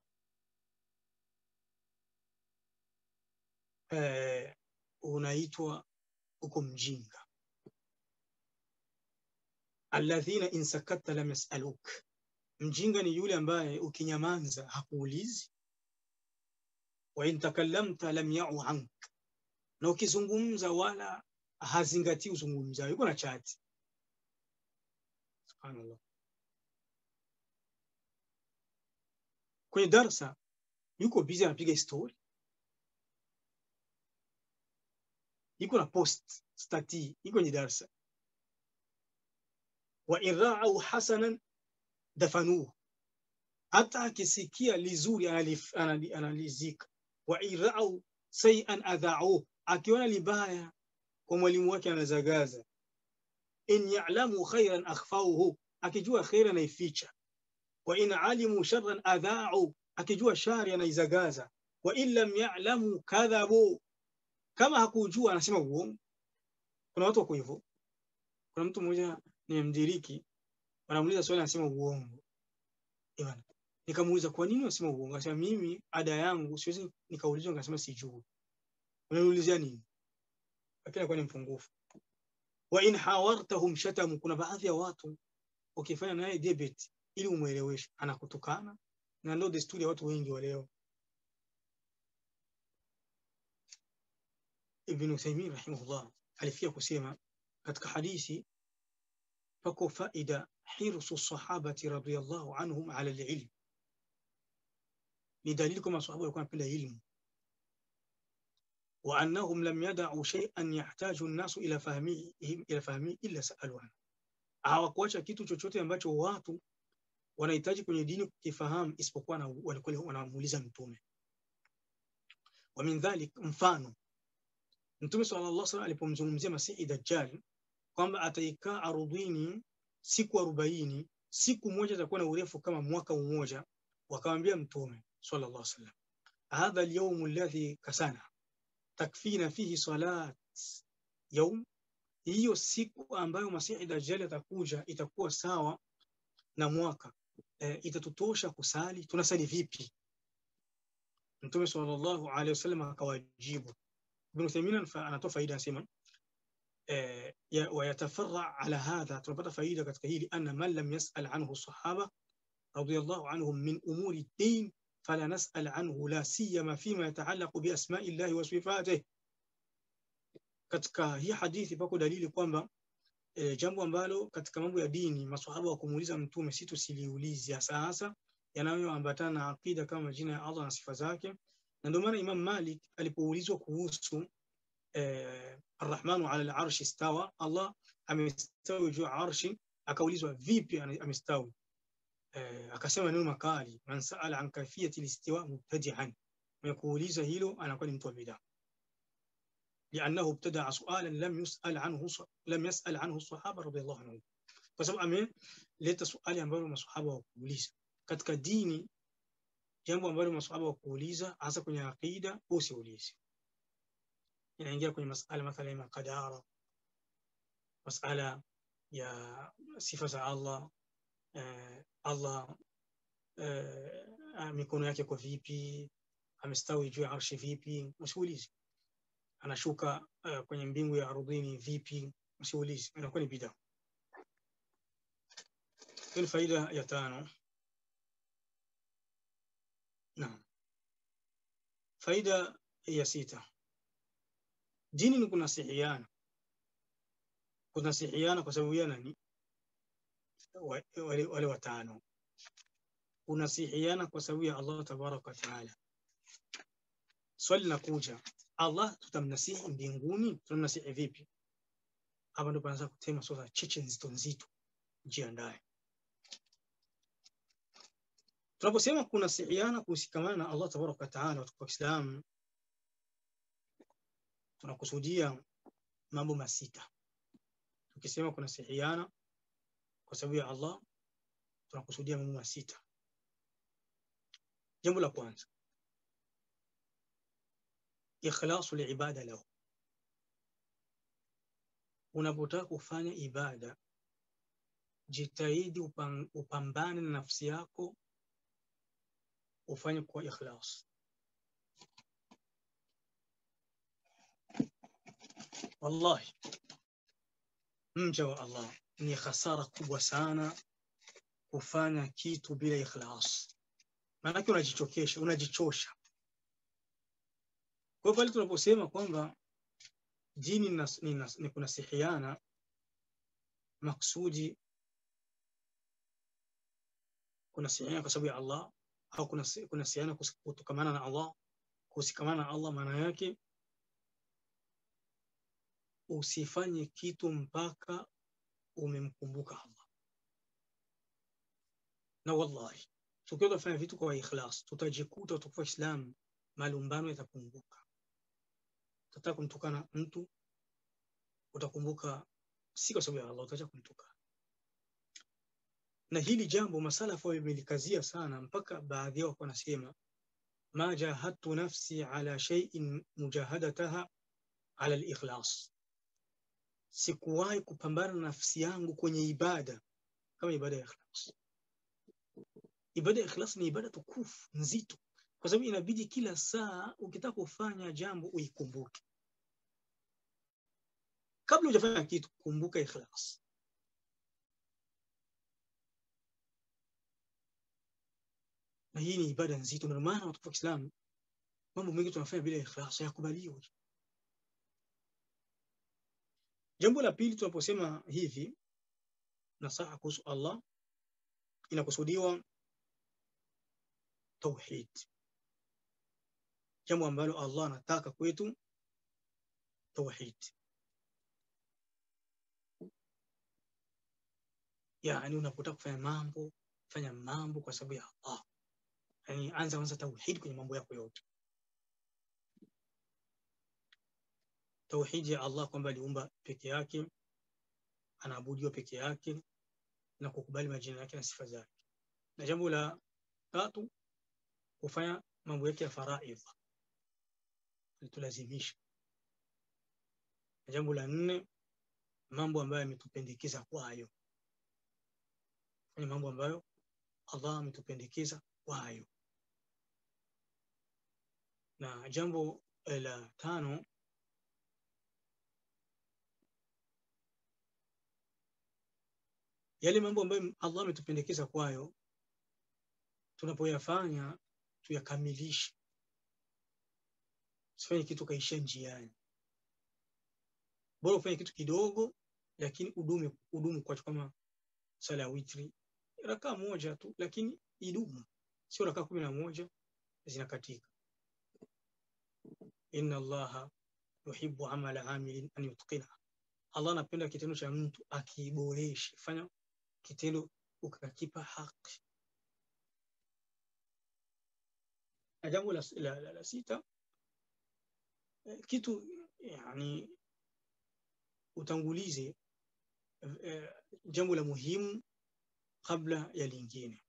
eh, unaitwa uko mjinga. Alladhina in sakatta lam yasaluk, mjinga ni yule ambaye ukinyamanza hakuulizi. Wa in takallamta lam ya'u ank, na ukizungumza wala hazingatii uzungumzaji, yuko na chat. Subhanallah. Kwenye darasa yuko busy anapiga story, yuko na post stati, yuko kwenye darasa. Wa in ra'u hasanan dafanuhu, hata akisikia lizuri analizika. Wa in ra'u say'an adha'uhu, akiona libaya kwa mwalimu wake anazagaza. In ya'lamu khairan akhfawhu, akijua khaira anaificha. Wa in alimu sharran adha'u, akijua shari anaizagaza. Wa in lam ya'lamu kadhabu, kama hakujua anasema uongo. Kuna watu wako hivyo. Kuna mtu mmoja nimemdiriki, wanamuuliza swali anasema uongo. Ewana, nikamuuliza kwa nini unasema uongo? Akasema mimi ada yangu siwezi nikaulizwa nikasema sijui. Unaniulizia nini? Lakini kwa ni mpungufu. Wa in hawartahum shatamu, kuna baadhi ya watu ukifanya naye debate ili umueleweshe anakutukana, na ndio desturi ya watu wengi wa leo. Ibn Uthaymeen rahimahullah alifia kusema katika hadithi, pako faida hirsu sahabati radhiyallahu anhum ala alilm, ni dalili kama sahaba walikuwa wanapenda elimu. Wa annahum lam yad'u shay'an yahtaju an-nasu ila fahmihi ila fahmihi illa sa'alu anhu, hawakuacha kitu chochote ambacho watu wanahitaji kwenye dini kukifahamu isipokuwa walikuwa wanamuuliza Mtume. Wa min dhalik, mfano Mtume sallallahu alaihi wasallam alipomzungumzia Masihi Dajjal kwamba ataikaa ardhini siku arobaini, siku moja itakuwa na urefu kama mwaka mmoja, wakamwambia Mtume sallallahu alaihi wasallam, hadha al-yawm alladhi kasana takfina fihi salat yawm, hiyo siku ambayo Masihi Dajjal atakuja itakuwa sawa na mwaka, e, itatutosha kusali, tunasali vipi? Mtume sallallahu alaihi wasallam akawajibu. Ibn Uthaymeen anatoa faida, anasema eh, wa yatafarra ala hadha, tunapata faida katika hili, anna man lam yas'al anhu sahaba radiyallahu anhum min umuri ad-din fala nas'al anhu, la siyama fima yata'allaqu bi asma'i llahi wa sifatihi. Katika hii hadithi pako dalili kwamba E, jambo ambalo katika mambo ya dini maswahaba wakumuuliza Mtume si tusiliulizi, hasa hasa yanayoambatana na aqida kama majina ya Allah na sifa zake. Na ndio maana Imam Malik alipoulizwa kuhusu eh, Ar-Rahmanu ala al-arshi istawa, Allah amestawi juu ya arshi, akaulizwa vipi amestawi, eh, akasema neno makali, man sa'ala an kayfiyati al-istiwa mubtadi'an, mwenye kuuliza hilo anakuwa ni mtu wa bid'a. لأنه ابتدع سؤالا لم يسأل عنه لم يسأل عنه الصحابة رضي الله عنهم. فسبب أمين لeta swali ambalo maswahaba wakuuliza katika dini, jambo ambalo maswahaba wakuuliza hasa kwenye aqida, usiulize. Inaingia kwenye masala mathalan ya qadara, masala ya sifa za Allah, eh, Allah eh, mikono yake kwa vipi, amestawi juu ya arshi vipi, usiulize. Anashuka uh, kwenye mbingu ya ardhini vipi, msiulizi, inakuwa ni bid'a. Hii faida ya tano. Naam. Faida ya sita, dini ni kunasihiana. Kunasihiana kwa sababu ya nani? Wale, wale watano. Kunasihiana kwa sababu ya Allah tabaraka wa taala. Swali linakuja, Allah tutamnasihi mbinguni, tutamnasihi vipi? Hapa ndo panaanza kutema sasa cheche nzito nzito, jiandae. Tunaposema kunasihiana, kusikamana na Allah tabaraka wa taala, watu wa Islam, tunakusudia mambo masita. Tukisema kunasihiana kwa sababu ya Allah, tunakusudia mambo masita. Jambo la kwanza, ikhlasu liibada lahu. Unapotaka kufanya ibada, jitahidi upambane na nafsi yako, ufanye kwa ikhlas. Wallahi, mja wa Allah ni khasara kubwa sana kufanya kitu bila ikhlas. Maana unajichokesha, unajichosha. Kwa pale tunaposema kwamba dini nas, ni, nas, ni kunasihiana, maksudi kunasihiana kwa sababu ya Allah, au kunasihiana kutokamana na Allah, kusikamana na Allah, maana yake usifanye kitu mpaka umemkumbuka Allah. Na wallahi, tukiwa tunafanya vitu kwa ikhlas, tutajikuta tukiwa Islam malumbano yatapunguka. Utataka kumtukana mtu, utakumbuka si kwa sababu ya Allah, utacha kumtukana. Na hili jambo masalafu wamelikazia sana, mpaka baadhi yao wanasema ma jahadtu nafsi ala shay'in mujahadataha ala al-ikhlas. Sikuwahi kupambana na nafsi yangu kwenye ibada kama ibada ya ikhlas. Ibada ya ikhlas ni ibada tukufu nzito, kwa sababu inabidi kila saa ukitaka kufanya jambo uikumbuke. Kabla hujafanya kitu, kumbuka ikhlas. Na hii ni ibada nzito, ndio maana watu wa Kiislamu mambo mengi tunafanya bila ikhlas hayakubaliwi. Jambo la pili, tunaposema hivi nasaha kuhusu Allah, inakusudiwa tauhid, jambo ambalo Allah anataka kwetu, tauhid. Yani unapotaka kufanya mambo, fanya mambo kwa sababu ya Allah. Yani anza anza tauhid kwenye mambo yako yote. Tauhid ya Allah kwamba aliumba peke yake, anaabudiwa peke yake, na kukubali majina yake na sifa zake. Na jambo la tatu, kufanya mambo yake ya faraidh, litulazimisha. Na jambo la nne, mambo ambayo ametupendekeza kwayo, fanya mambo ambayo Allah ametupendekeza kwayo. Na jambo la tano, yale mambo ambayo Allah ametupendekeza kwayo, tunapoyafanya tuyakamilishe. Usifanye kitu kaishia njiani. Bora ufanye kitu kidogo lakini udumu udumu kwa kama sala ya witri, rakaa moja tu, lakini idumu. Sio rakaa kumi na moja zinakatika. Inna Allaha yuhibbu amala amilin an yutqina. Allah anapenda kitendo cha mtu akiboreshe. Fanya kitendo ukakipa haki. Na jambo la, la, la, la sita, kitu yani utangulize eh, jambo la muhimu kabla ya lingine.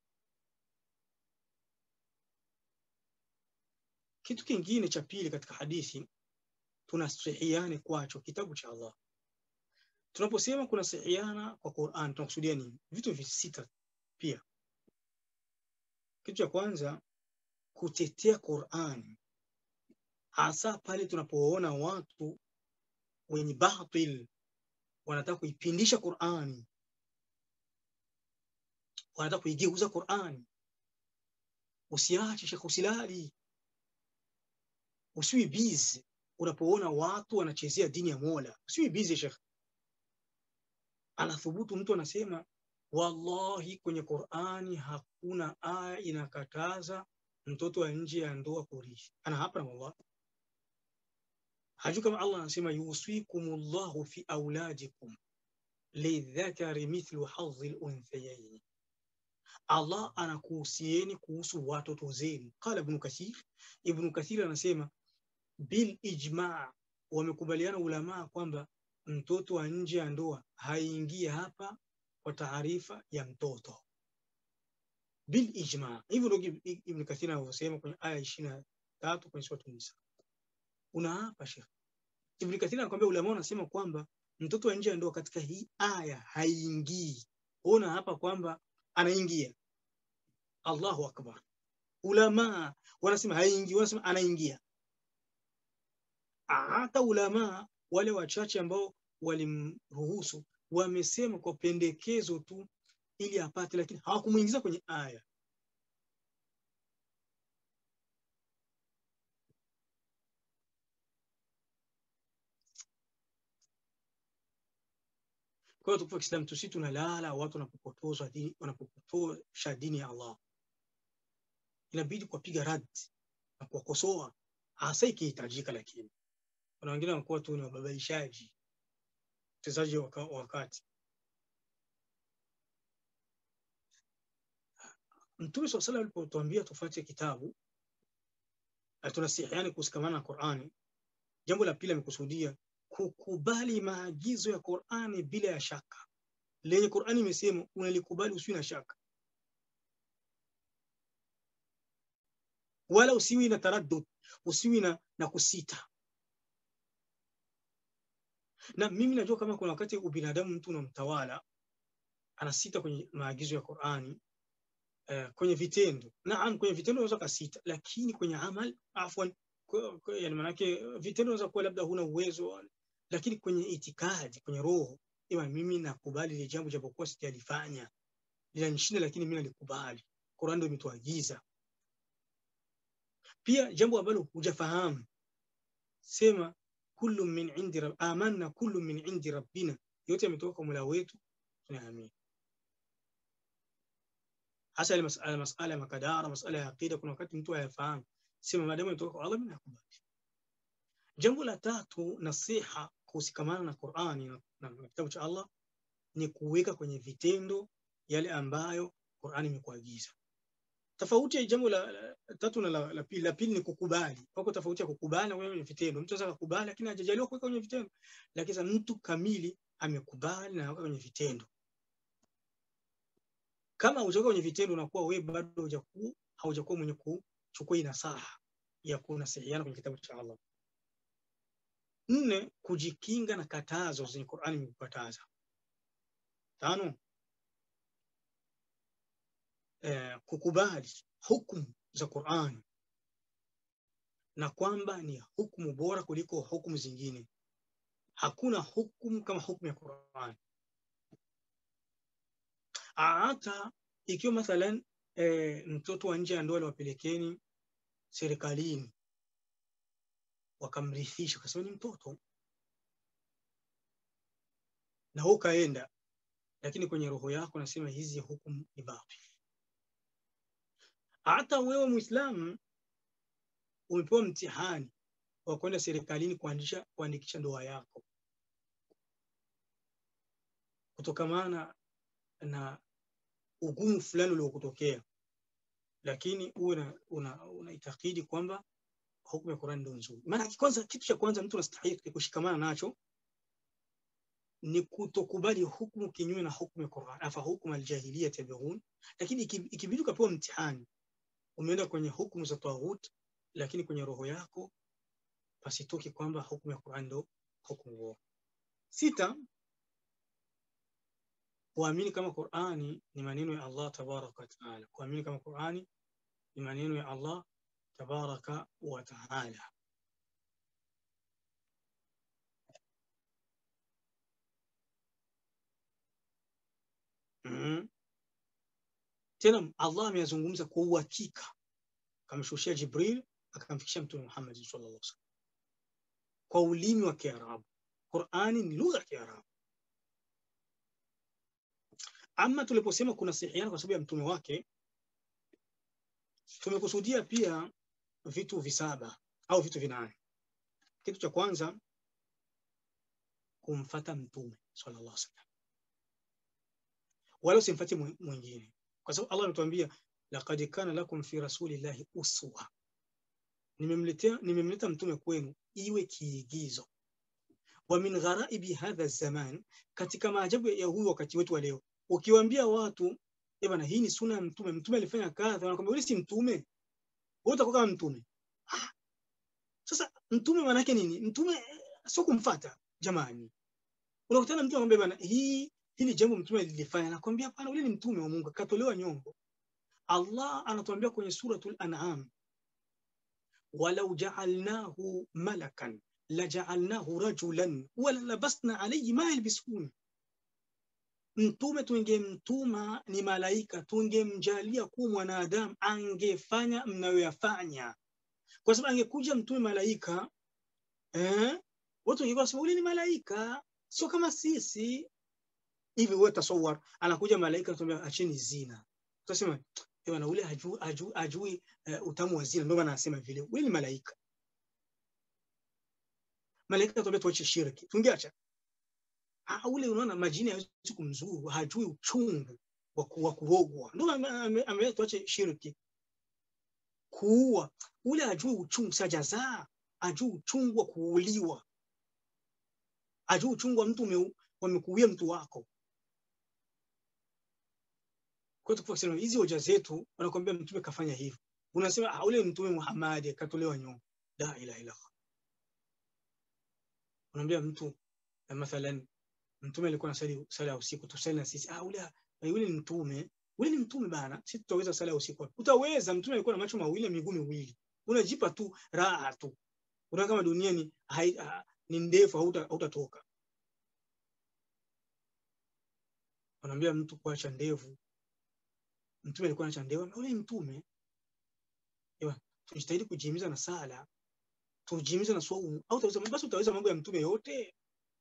Kitu kingine cha pili katika hadithi, tunasihiane kwacho kitabu cha Allah. Tunaposema kuna sihiana kwa Qur'an, tunakusudia nini? Vitu visita pia. Kitu cha kwanza, kutetea Qur'an, hasa pale tunapoona watu wenye batil wanataka kuipindisha Qur'ani, wanataka kuigeuza Qur'ani. Usiache Sheikh, usilali, usiwi busy unapoona watu wanachezea dini ya Mola. Usiwi busy Sheikh. Anathubutu mtu anasema wallahi kwenye Qur'ani hakuna aya inakataza mtoto wa nje ya ndoa kurithi. Ana hapa na wallahi. hajui kama Allah anasema yusikumullahu fi auladikum lidhakari mithlu hadhi al-unthayayn. Allah anakuhusieni kuhusu watoto zenu. Qala Ibn Kathir, Ibn Kathir anasema bil ijma', wamekubaliana ulama kwamba mtoto wa nje ya ndoa haingii hapa kwa taarifa ya mtoto bil ijma'. Hivyo ndio Ibn Kathir anasema kwenye aya ishirini na tatu kwenye sura An-Nisa. Una hapa Sheikh Ibn Kathir anakuambia ulama wanasema kwamba mtoto wa nje ya ndoa katika hii aya haingii. Ona hapa kwamba anaingia. Allahu akbar. Ulama wanasema haingii, wanasema anaingia. Hata ulama wale wachache ambao walimruhusu wamesema kwa pendekezo tu ili apate, lakini hawakumuingiza kwenye aya. Kwa hiyo kwa Islam tusi tunalala watu wanapopotozwa dini, wanapopotosha dini ya Allah. Inabidi kupiga rad na kuwakosoa hasa ikihitajika, lakini kuna wengine wanakuwa tu ni wababaishaji, mtezaji waka, wakati. Mtume swalla sallam alipotuambia tufuate kitabu na tunasihiana kusikamana na Qur'ani, jambo la pili amekusudia kukubali maagizo ya Qur'ani bila ya shaka. Lenye Qur'ani imesema unalikubali usiwe na shaka, wala usiwi na taraddud, usiwi na, na kusita. Na mimi najua kama kuna wakati ubinadamu mtu unamtawala anasita kwenye maagizo ya Qur'ani, uh, kwenye vitendo. Naam, kwenye vitendo unaweza kusita, lakini kwenye amal afwan, yani maana yake vitendo unaweza kuwa labda huna uwezo, lakini kwenye itikadi, kwenye roho, ima mimi nakubali ile jambo japokuwa sijalifanya, linanishinda, lakini mimi nalikubali. Qur'an ndio imetuagiza. Pia jambo ambalo hujafahamu, sema kullu min indi rabb, amanna kullu min indi rabbina, yote yametoka kwa Mola wetu, tunaamini. Hasa ile masala masala ya makadara, masala ya aqida, kuna wakati mtu hayafahamu, sema maadamu yametoka kwa Allah mimi nakubali. Jambo la tatu, nasiha kusikamana na Qur'ani na, na kitabu cha Allah, ni kuweka kwenye vitendo yale ambayo Qur'ani imekuagiza. Tofauti ya jambo la, la tatu na la, la pili, la pili ni kukubali. Wako tofauti ya kukubali na kwenye vitendo. Mtu anaweza kukubali lakini hajajaliwa kuweka kwenye vitendo. Lakini sasa mtu kamili amekubali na kuweka kwenye vitendo. Kama hujaweka kwenye vitendo, unakuwa wewe bado hujakuwa haujakuwa mwenye kuchukua nasaha ya kunasihiana kwenye kitabu cha Allah. Nne, kujikinga na katazo zenye Qur'ani imekataza. Tano, eh, kukubali hukumu za Qur'ani na kwamba ni hukumu bora kuliko hukumu zingine. Hakuna hukumu kama hukumu ya Qur'ani. Hata ikiwa mathalan eh, mtoto wa nje ya ndoa aliwapelekeni serikalini wakamrithisha kwa sababu ni mtoto na huko kaenda, lakini kwenye roho yako nasema hizi hukumu ni batil. Hata wewe Muislamu umepewa mtihani wa kwenda serikalini kuandikisha kuandikisha ndoa yako, kutokamana na ugumu fulani uliokutokea, lakini uwe una unaitakidi kwamba hukumu ya Qur'an ndio nzuri. Maana kwanza, kitu cha kwanza mtu anastahili kushikamana nacho ni kutokubali hukumu kinyume na hukumu ya Qur'an. Afa hukumu aljahiliya tabi'un, lakini ikibidi ukapewa mtihani, umeenda kwenye hukumu za taghut, lakini kwenye roho yako pasitoki kwamba hukumu ya Qur'an ndio hukumu bora. Sita, kuamini kama Qur'ani ni maneno ya Allah tabaraka wa taala. Kuamini kama Qur'ani ni maneno ya Allah tabaraka wa taala. Mm. Tena Allah ameyazungumza kwa uhakika, kamshushia Jibril akamfikishia Mtume Muhammad sallallahu alaihi wasallam kwa ulimi wa Kiarabu. Qur'ani ni lugha ya Kiarabu. Ama tuliposema kuna sihiana kwa sababu ya mtume wake, tumekusudia pia vitu visaba au vitu vinane. Kitu cha kwanza kumfuata mtume sallallahu alaihi wasallam, wala usimfuate mwingine, kwa sababu Allah ametuambia laqad kana lakum fi rasulillahi uswa, nimemletea nimemleta mtume kwenu iwe kiigizo. Wa min gharaibi hadha zaman, katika maajabu ya huyu wakati wetu wa leo, ukiwaambia watu eh bana, hii ni sunna ya mtume, mtume alifanya kadha, wanakuambia wewe si mtume, wewe utakuwa kama mtume. Ah, sasa mtume maana yake nini? Mtume sio kumfuata jamani. Unakutana mtu anamwambia bana, hii hili jambo mtume alilifanya, anakuambia hapana, yule ni mtume wa Mungu, katolewa nyongo. Allah anatuambia kwenye suratul An'am, walau ja'alnahu malakan laja'alnahu rajulan wala labasna alayhi ma yalbisun. Mtume tungemtuma ni malaika, tungemjalia kuwa mwanadamu, angefanya mnayoyafanya. Kwa sababu angekuja mtume malaika, eh, watu wangekuwa sababu yule ni malaika, sio kama sisi. Hivi wewe tasawwar, anakuja malaika anatuambia acheni zina. Utasema ewa na ule hajui hajui hajui uh, utamu wa zina, ndio maana anasema vile. Ule ni malaika. Malaika anatuambia tuache shirki, tungeacha. Ah, ule unaona majini hawezi kumzuru, hajui uchungu wa kurogwa, ndio ameambia tuache shirki. Kuua, ule hajui uchungu sajaza, hajui uchungu wa kuuliwa, hajui uchungu wa mtu wamekuwia mtu wako. Kwa hiyo tukisema hizi hoja zetu, wanakuambia mtume kafanya hivyo, unasema ah, ule mtume Muhammad katolewa nyongo. La ilaha illa Allah. Unaambia mtu mathalan mtume alikuwa anasali sala ya usiku, tusali na sisi, ah, ule yule ni mtume, ule ni mtume bana, sisi tutaweza sala ya usiku? Utaweza? Mtume alikuwa na macho mawili miguu miwili, unajipa tu raha tu, unaona kama dunia ni ni ndefu, hautatoka. Wanaambia mtu kuacha ndevu, mtume alikuwa anaacha ndevu, ule mtume. Ewa, tujitahidi kujihimiza na sala, tujihimiza na swaumu, au utaweza? Basi utaweza mambo ya mtume yote.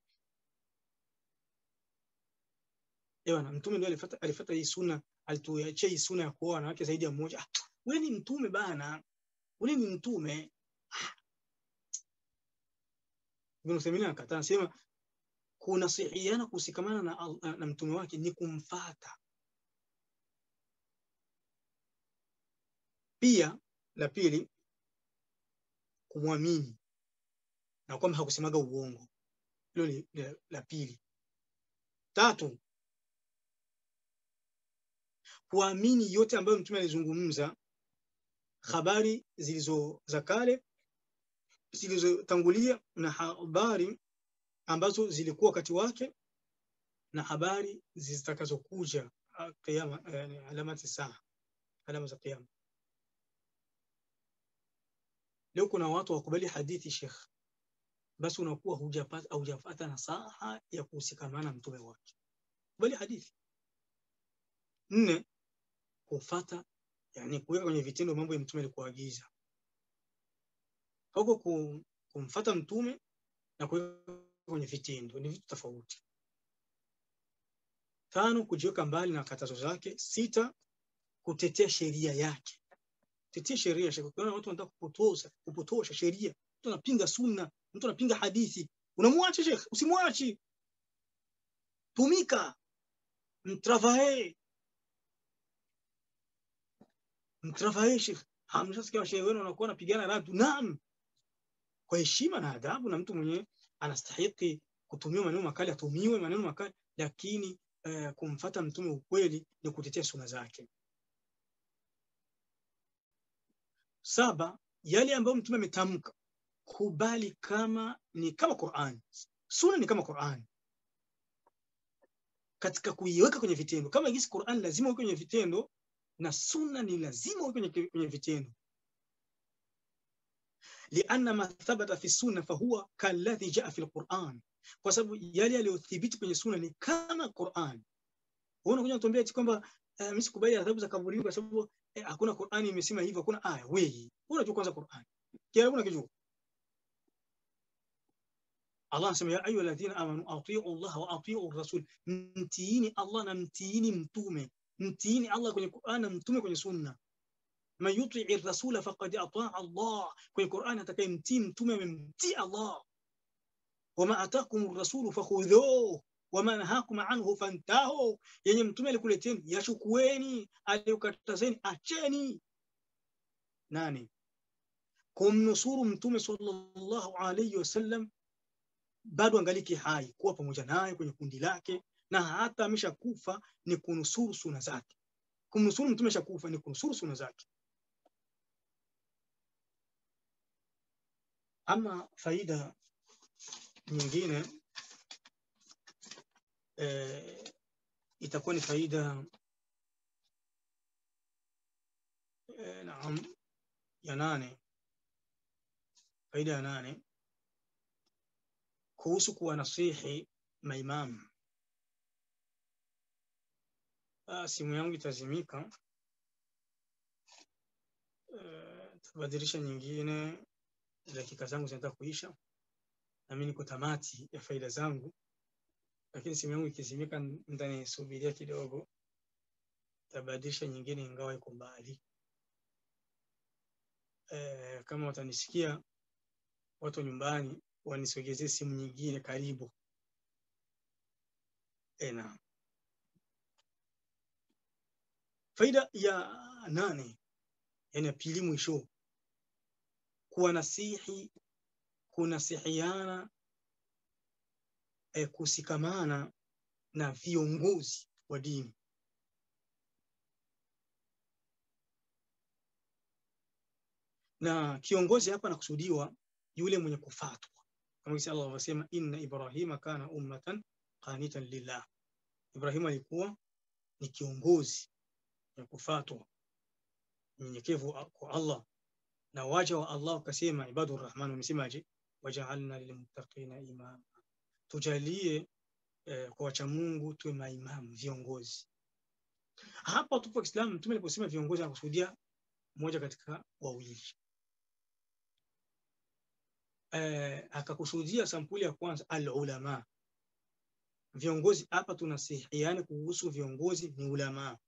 Ewa, na mtume ndio alifuata alifuata hii sunna, alituachia hii sunna ya kuoa wanawake zaidi ya mmoja. Ule ni mtume bana, ule ni mtume. Ibn Taymiyyah akataa, sema kunasihiana kusikamana na, na, na mtume wake ni kumfuata. Pia la pili kumwamini na kwamba hakusemaga uongo, hilo ni la pili. Tatu, kuamini yote ambayo mtume alizungumza, habari zilizo za kale zilizotangulia na habari ambazo zilikuwa wakati wake na habari zitakazokuja kiyama, yani alamati saa, alama za kiyama. Leo kuna watu wakubali hadithi Sheikh, basi unakuwa hujapata au hujapata nasaha ya kusikamana mtume wake. Kubali hadithi. Nne, kufuata, yani kuweka kwenye vitendo mambo ya mtume alikuagiza. Huko kumfuata mtume na kuweka kwenye vitendo ni vitu tofauti. Tano, kujiweka mbali na katazo zake. Sita, kutetea sheria yake. Tetea sheria. Kuna watu wanataka kupotosha kupotosha sheria, mtu anapinga sunna, mtu anapinga hadithi, unamwacha Sheikh? Usimwachi, tumika, mtravae mtravae Sheikh. Hamshasikia shehe wenu wanakuwa wanapigana na watu? Naam, kwa heshima na adabu, na mtu mwenye anastahili kutumia maneno makali atumiwe maneno makali, lakini uh, kumfuata mtume ukweli ni kutetea sunna zake. Saba, yale ambayo mtume ametamka kubali kama ni kama Qur'an. Sunna ni kama Qur'an katika kuiweka kwenye vitendo. Kama jinsi Qur'an lazima uweke kwenye vitendo, na sunna ni lazima uweke kwenye vitendo. Lianna ma thabata fi sunna fahuwa kalladhi jaa fi alquran, kwa sababu yale yaliyothibiti kwenye sunna ni kama Qur'an. Unaona, kuja kutuambia eti kwamba uh, mimi sikubali adhabu za kaburini kwa sababu eh, hakuna Qur'an imesema hivyo, hakuna aya. Wewe unajua kwanza Qur'an kiasi unakijua? Allah anasema ya ayu alladhina amanu atii'u Allah wa atii'u ar-rasul, mtiini Allah na mtiini mtume. Mtiini Allah kwenye Qur'an na mtume kwenye sunna. man yuti'i ar-rasula faqad ata'a Allah. Kwenye Qur'an atakayemtii mtume amemtii Allah. Wama atakum ar-rasulu fakhudhuhu wama nahakum anhu fantahu, yenye mtume alikuleteni yachukueni, aliyokatazeni acheni. Nani? Kumnusuru mtume sallallahu alayhi wasallam bado angaliki hai, kuwa pamoja naye kwenye kundi lake, na hata ameshakufa ni kunusuru sunna zake. Kumnusuru mtume ameshakufa ni kunusuru sunna zake. Ama faida nyingine eh, itakuwa ni faida eh, naam ya nane. Faida ya nane kuhusu kuwa nasihi maimamu. Ah, simu yangu itazimika. Uh, tabadilisha nyingine, dakika zangu zinataka kuisha na mimi niko tamati ya faida zangu, lakini simu yangu ikizimika ndani subiria kidogo, tabadilisha nyingine ingawa iko mbali. Uh, kama watanisikia watu nyumbani wanisogezee simu nyingine karibu. Ena. Faida ya nane, yani pili mwisho, kuwa nasihi, kunasihiana, e, kusikamana na viongozi wa dini. Na kiongozi hapa nakusudiwa yule mwenye kufatwa. Kama jinsi Allah anasema inna Ibrahima kana ummatan qanitan lillah. Ibrahim alikuwa ni kiongozi ya kufatwa, mnyenyekevu kwa Allah, na waja wa Allah wakasema ibadur rahman, wamesemaje? Waja'alna lilmuttaqina imama, tujalie eh, kwa wacha Mungu tuwe maimamu, viongozi. Hapa tupo Islam, mtume aliposema viongozi anakusudia mmoja katika wawili. Eh, akakusudia sampuli ya kwanza al-ulama. Viongozi hapa tunasihiana kuhusu viongozi ni ulama.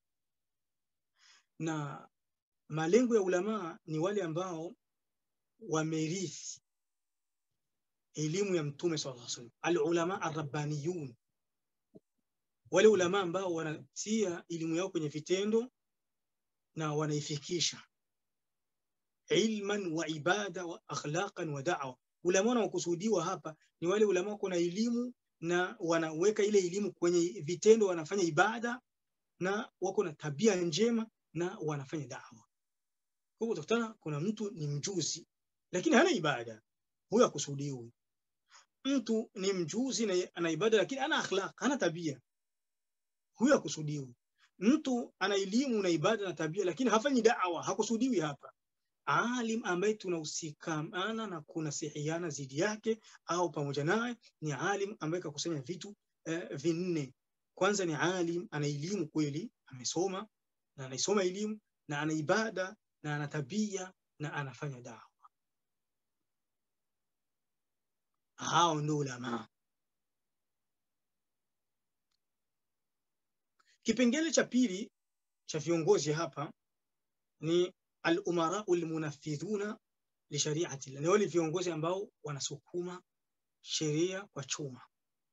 Na malengo ya ulama ni wale ambao wamerithi elimu ya mtume sallallahu alaihi wasallam, al-ulama ar-rabbaniyun, wale ulama ambao wanatia elimu yao kwenye vitendo na wanaifikisha ilman wa ibada wa akhlaqan wa da'wa. Ulama wanaokusudiwa hapa ni wale ulama wako na elimu na wanaweka ile elimu kwenye vitendo, wanafanya ibada na wako na tabia njema na wanafanya da'wa. Kwa hiyo utakutana kuna mtu ni mjuzi lakini hana ibada, huyo hakusudiwi. Mtu ni mjuzi na ana ibada lakini hana akhlaq, hana tabia, huyo hakusudiwi. Mtu ana elimu na ibada na tabia lakini hafanyi da'wa, hakusudiwi hapa. Alim ambaye tunahusikamana na kunasihiana zidi yake au pamoja naye ni alim ambaye kakusanya vitu eh, vinne. Kwanza ni alim ana elimu kweli, amesoma na anaisoma elimu, na ana ibada na ana tabia na anafanya da'wa. Hao ndio ulama. Kipengele cha pili cha viongozi hapa ni al-umara al-munaffidhuna li shari'ati Allah. Ni wale viongozi ambao wanasukuma sheria kwa chuma.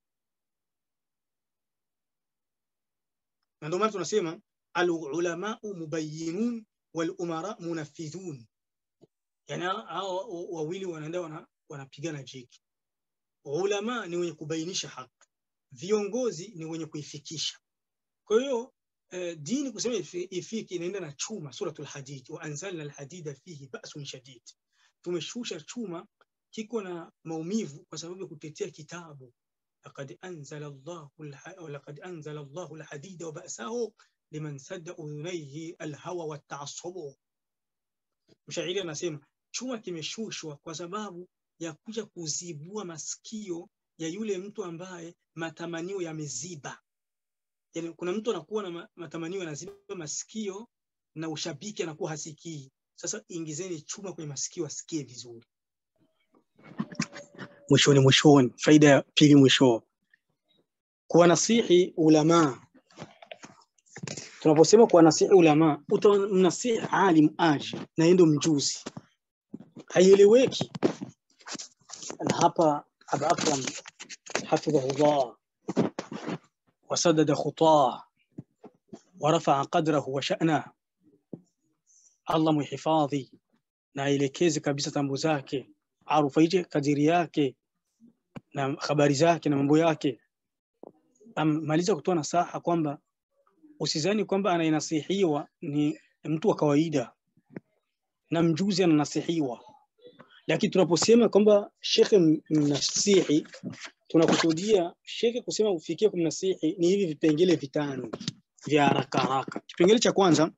Na ndio maana tunasema al-ulama mubayyinun wal umara munaffidhun. Yani hao wawili wanaenda wanapigana jeki. Ulama ni wenye kubainisha haki, viongozi ni wenye kuifikisha. Kwa hiyo eh, dini kusema ifiki inaenda na chuma. Suratul Hadid, wa anzalna alhadida fihi ba'sun shadid, tumeshusha chuma kiko na maumivu kwa sababu ya kutetea kitabu. laqad anzala Allahu laqad anzala Allahu alhadida wa ba'sahu liman sadda udhunayhi alhawa wat-ta'assub. Mshairi anasema chuma kimeshushwa kwa sababu ya kuja kuzibua masikio ya yule mtu ambaye matamanio yameziba. Yani kuna mtu anakuwa na matamanio yanaziba masikio na ushabiki anakuwa hasikii. Sasa ingizeni chuma kwenye masikio asikie vizuri. Mwishoni mwishoni, faida ya pili mwisho, kuwa nasihi ulama. tunaposema kwa nasihi ulama, utamnasihi alim aje na yeye ndo mjuzi, haieleweki. Na hapa Aba Akram hafidhahullah wasadada khutaa ورفع قدره وشأنه، Allah muhifadhi na aelekeze kabisa tambo zake, arufaije kadiri yake na habari zake na mambo yake. Amaliza kutoa nasaha kwamba usizani kwamba anayenasihiwa ni mtu wa kawaida na mjuzi ananasihiwa, lakini tunaposema kwamba shekhe mnasihi tunakusudia shekhe kusema ufikie kumnasihi ni hivi vipengele vitano vya haraka haraka. Kipengele cha kwanza,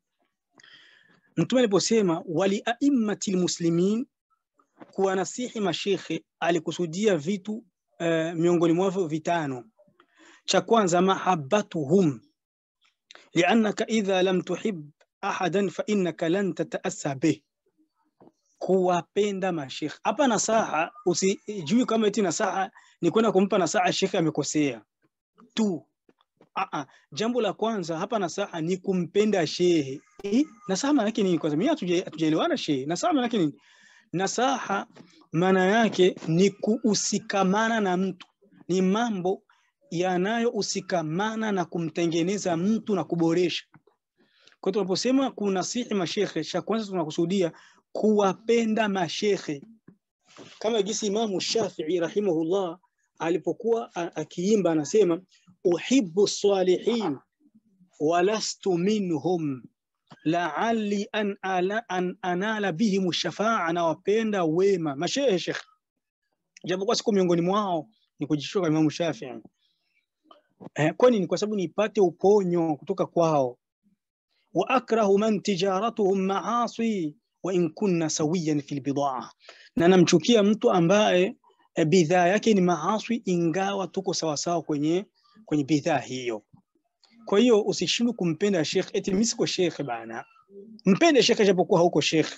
Mtume aliposema wali aimmatil muslimin, kuwa nasihi mashekhe alikusudia vitu uh, miongoni mwao vitano. Cha kwanza, mahabbatuhum, liannaka idha lam tuhib ahadan fa innaka lan tataassa bih, kuwapenda mashekhe. Hapa nasaha usijui kama eti nasaha ni kwenda kumpa nasaha shekhe amekosea tu. Aa, jambo la kwanza hapa nasaha ni kumpenda shehe. Eh, nasaha maana yake nini? Kwanza mimi hatujaelewana shehe. Nasaha maana yake nini? Nasaha maana yake ni kuusikamana na mtu, ni mambo yanayohusikamana na kumtengeneza mtu na kuboresha. Kwa hiyo tunaposema kunasihi mashekhe, cha kwanza tunakusudia kuwapenda mashekhe, kama jinsi Imamu Shafi'i rahimahullah alipokuwa akiimba anasema uhibbu salihin walastu minhum la'alli an ala an anala bihim shafa'a, na wapenda wema mashehe shekh, japo kwa siku miongoni mwao ni kujishoka Imamu Shafi'i. Eh, kwani ni kwa sababu nipate uponyo kutoka kwao. Wa akrahu man tijaratuhum ma'asi wa in kunna sawiyan fil bid'ah, na namchukia mtu ambaye e, bidhaa yake ni maasi ingawa tuko sawa sawa kwenye kwenye bidhaa hiyo. Kwa hiyo usishindwe kumpenda sheikh eti mimi siko sheikh bana. Mpende sheikh japokuwa hauko sheikh.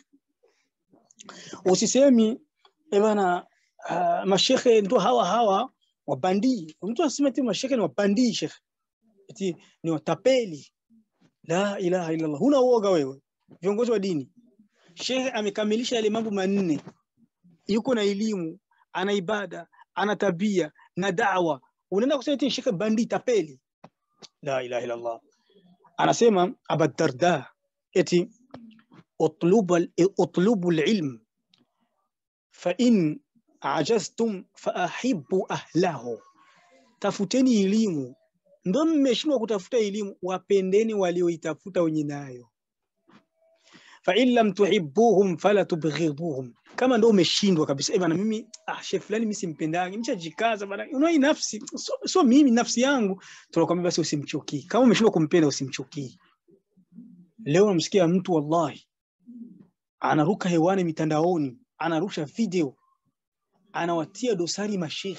Usisemi e bana uh, mashekhe ndio hawa hawa wabandi. Mtu asema eti mashekhe ni wabandi sheikh, eti ni watapeli. La ilaha illa Allah. Huna uoga wewe. Viongozi wa dini, sheikh amekamilisha yale mambo manne, yuko na elimu, ana ibada, ana tabia na da'wa, unaenda kusema eti sheikh bandi tapeli? La ilaha illa Allah. Anasema Abu Darda eti utlubu utlubu alilm fa in ajaztum fa ahibbu ahlahu, tafuteni elimu. Ndio mmeshindwa kutafuta elimu, wapendeni walioitafuta wenye nayo. Fa in lam tuhibbuhum fala tubghiduhum, kama ndio umeshindwa kabisa, eh bana mimi ah sheikh fulani mimi simpendagi, nimeshajikaza bana, unai nafsi so, so mimi nafsi yangu, tunakwambia basi usimchukii. Kama umeshindwa kumpenda usimchukii. Leo namsikia mtu wallahi anaruka hewani mitandaoni, anarusha video, anawatia dosari masheikh.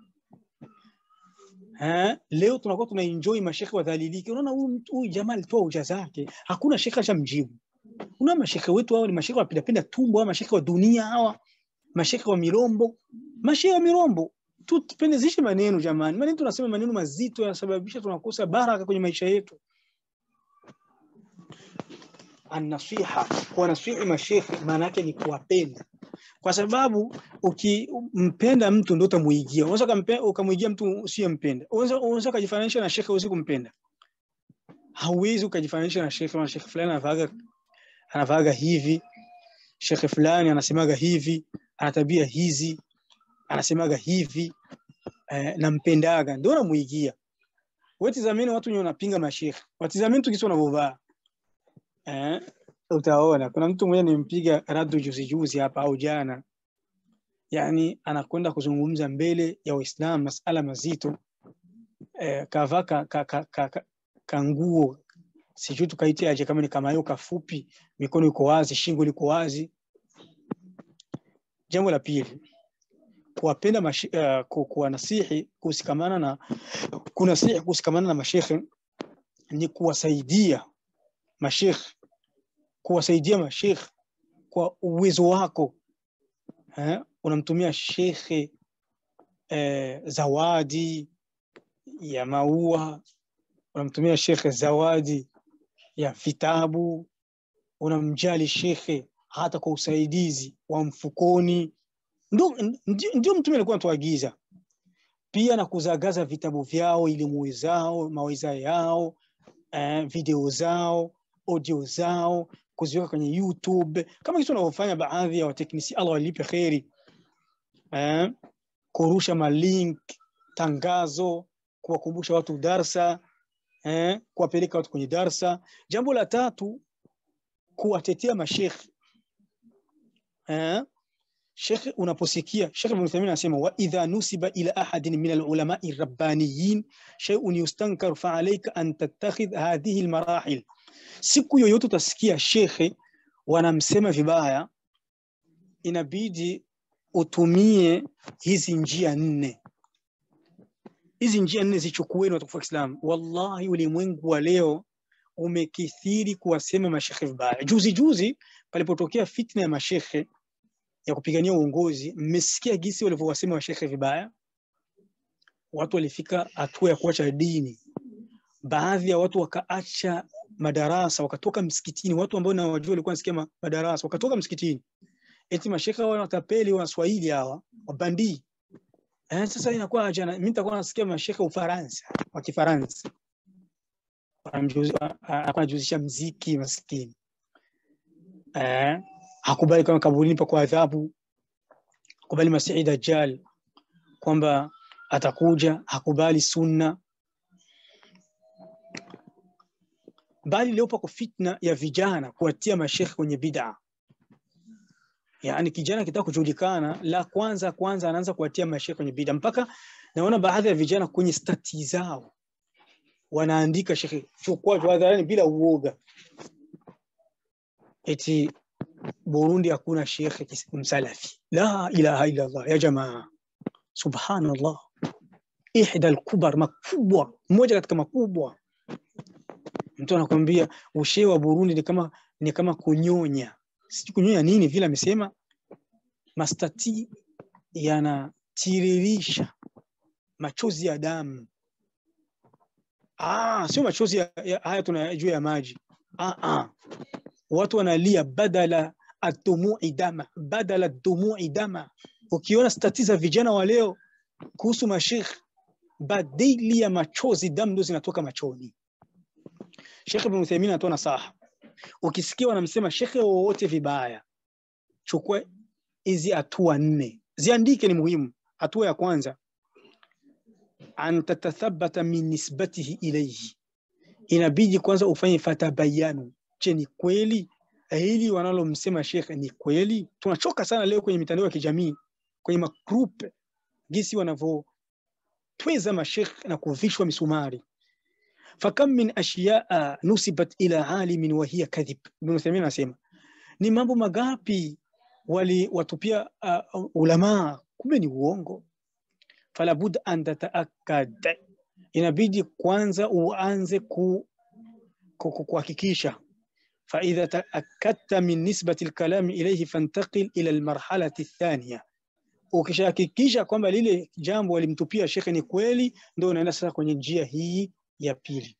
Ha, leo tunakuwa tuna enjoy masheikh wadhaliliki. Unaona huyu huyu jamaa alitoa hoja zake, hakuna sheikh ashamjibu. Una mashekhe wetu hao ni mashekhe wa pinda tumbo, au mashekhe wa dunia hawa, mashekhe wa mirombo, mashekhe wa mirombo. Tupendezeshe maneno jamani. Maneno tunasema maneno mazito yanasababisha tunakosa baraka kwenye maisha yetu. An-nasiha, kwa nasihi mashekhe maana yake ni kuwapenda. Kwa sababu ukimpenda mtu ndio utamuigia. Unaweza ukamuigia mtu usiyempenda. Unaweza unaweza kujifananisha na shekhe usikumpenda. Hauwezi ukajifananisha na shekhe, na shekhe fulani anavaga anavaga hivi, shekhe fulani anasemaga hivi, ana tabia hizi, anasemaga hivi, eh, nampendaga, ndio namuigia. Wewe tazameni watu wenye wanapinga mashekhe, watazameni tu kisa wanavovaa. Eh, utaona kuna mtu mmoja nimpiga radu juzi juzi hapa au jana, yani anakwenda kuzungumza mbele ya Waislamu masala mazito, eh, kavaa ka, ka, ka, ka, ka, kanguo sijui tukaitia aje, kama ni kama hiyo kafupi, mikono iko wazi, shingo liko wazi. Jambo la pili, kuwapenda uh, kuwa nasihi kusikamana na kunasihi kusikamana na mashekhe ni kuwasaidia mashekhe, kuwasaidia mashekhe kwa uwezo wako. Eh, unamtumia shekhe eh, zawadi ya maua, unamtumia shekhe zawadi ya vitabu, unamjali shekhe hata kwa usaidizi wa mfukoni. Ndio ndio mtume alikuwa anatuagiza. Pia na kuzagaza vitabu vyao, elimu zao, mawaidha yao, eh, video zao, audio zao, kuziweka kwenye YouTube kama kitu wanavyofanya baadhi ya wateknisi, Allah walipe kheri. Eh, kurusha malink, tangazo, kuwakumbusha watu darsa, eh, kuwapeleka watu kwenye darsa. Jambo la tatu, kuwatetea mashekhi. Eh, shekhi unaposikia, Sheikh Ibn Uthaymeen anasema wa idha nusiba ila ahadin min al-ulama'i rabbaniyin shay'un yustankar fa alayka an tattakhidh hadhihi al-marahil. Siku yoyote utasikia shekhi wanamsema vibaya, inabidi utumie hizi njia nne. Hizi njia nne zichukueni watukufu wa Islam. Wallahi ulimwengu wa leo umekithiri kuwasema mashekhe vibaya. Juzi juzi palipotokea fitna ya mashekhe ya kupigania uongozi, mmesikia gisi walivyowasema mashekhe vibaya. Watu walifika hatua ya kuacha dini. Baadhi ya watu wakaacha madarasa, wakatoka msikitini. Watu ambao na wajua walikuwa wanasikia madarasa wakatoka msikitini. Eti mashekhe wana watapeli wa Swahili hawa, wabandi. Eh, sasa inakuwa jana mimi nitakuwa nasikia mashekhe Ufaransa, wa Kifaransa. Anajuzisha muziki maskini. Eh, hakubali kama kaburini pa kwa adhabu. Hakubali Masihi Dajjal kwamba atakuja, hakubali sunna. Bali leo pako fitna ya vijana kuwatia mashekhe kwenye bid'a. Yaani kijana kitaka kujulikana, la kwanza kwanza anaanza kuwatia mashekhe kwenye bid'a. Mpaka naona baadhi ya vijana kwenye stati zao wanaandika shekhe chukua hadharani bila uoga, eti Burundi hakuna shekhe msalafi. La ilaha illa Allah ya jamaa, subhanallah. Ihda al-kubar, makubwa, mmoja katika makubwa. Mtu anakuambia ushehe wa Burundi ni kama ni kama kunyonya. Sisi kunyonya nini vile amesema? Mastati yanatiririsha machozi ya damu. Ah, sio machozi ya, ya, haya tunajua ya maji. Ah ah. Watu wanalia badala ad-dumu'i dama, badala ad-dumu'i dama. Ukiona stati za vijana wa leo kuhusu mashekhe, badili ya machozi damu ndio zinatoka machoni. Sheikh Ibn Uthaymeen anatoa nasaha. Ukisikia wanamsema shekhe wote vibaya, chukua hizi hatua nne. Ziandike, ni muhimu. Hatua ya kwanza, an tatathabata min nisbatihi ilayhi. Inabidi kwanza ufanye fatabayanu. Je, ni kweli hili wanalomsema shekhe ni kweli? Tunachoka sana leo kwenye mitandao ya kijamii, kwenye magroup, gisi wanavyo tweza mashekhe na kuvishwa misumari. Fakam min ashiyaa nusibat ila alimin wa hiya kadhib. Ibn Uthaymeen anasema ni mambo magapi wali watupia uh, ulama, kumbe ni uongo. Fala bud an tataakkad, inabidi kwanza uanze ku kuhakikisha. Fa idha taakkadta min nisbati al-kalam ilayhi fantaqil ila al-marhala ath-thaniya. Ukishahakikisha kwamba lile jambo walimtupia shekhe ni kweli, ndio unaenda sasa kwenye njia hii ya pili.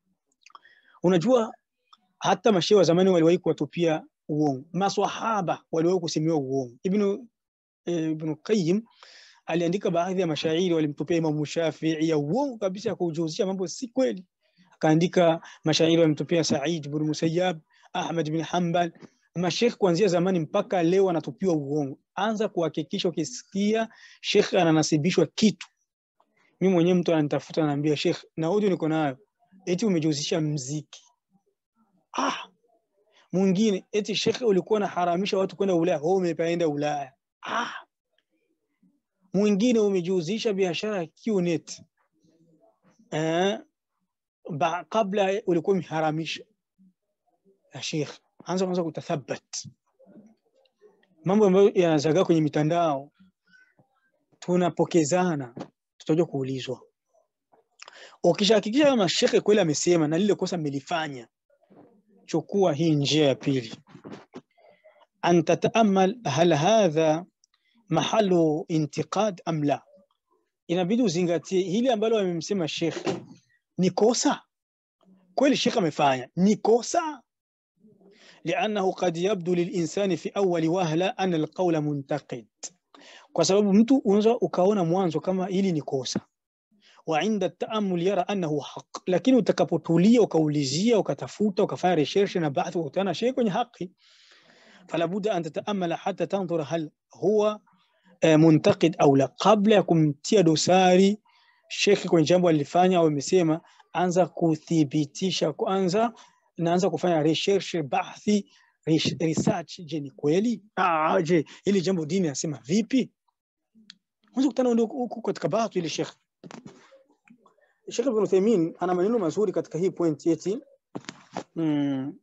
Unajua hata mashehe wa zamani waliwahi kuwatupia uongo. Maswahaba waliwahi kusemewa uongo. Ibn e, Ibn Qayyim aliandika baadhi ya mashairi walimtupia Imam Shafi'i ya uongo kabisa, ya kujuzisha mambo si kweli. Akaandika mashairi walimtupia Sa'id ibn Musayyab, Ahmad ibn Hanbal. Masheikh kuanzia zamani mpaka leo anatupiwa uongo. Anza kuhakikisha ukisikia sheikh ananasibishwa kitu. Mimi mwenyewe mtu ananitafuta ananiambia sheikh, na audio niko nayo, eti umejihusisha muziki. Ah, mwingine eti sheikh ulikuwa unaharamisha watu kwenda Ulaya, wewe umepaenda Ulaya. Ah, mwingine umejihusisha biashara ya Qnet, eh, ba kabla ulikuwa umeharamisha. Ya sheikh, anza kwanza kutathabat. Mambo ambayo yanazagaa kwenye mitandao tunapokezana, tutajua kuulizwa. Ukishahakikisha kama shekhe kweli amesema na lile kosa mmelifanya, chukua hii njia ya pili. An tataamal hal hadha mahalu intiqad am la. Inabidi uzingatie hili ambalo wamemsema shekhe ni kosa kweli shekhe amefanya ni kosa, lianahu qad yabdu lilinsani fi awwali wahla an alqawla muntaqid, kwa sababu mtu unaweza ukaona mwanzo kama hili ni kosa, wa inda taamul yara annahu haq, lakini utakapotulia ukaulizia ukatafuta ukafanya research na bahthi ukutana shay kwenye haki, fala budda an tataamala hatta tanzura hal huwa muntaqid au la, kabla ya kumtia dosari shekhi kwenye jambo alifanya au amesema, anza kuthibitisha kwanza, naanza kufanya research bahthi research, je ni kweli? Ah, je hili jambo dini nasema vipi? Unaweza kutana ndio huko katika bahthi ile shekhi Sheikh Ibn Uthaymeen ana maneno mazuri katika hii point eti mm,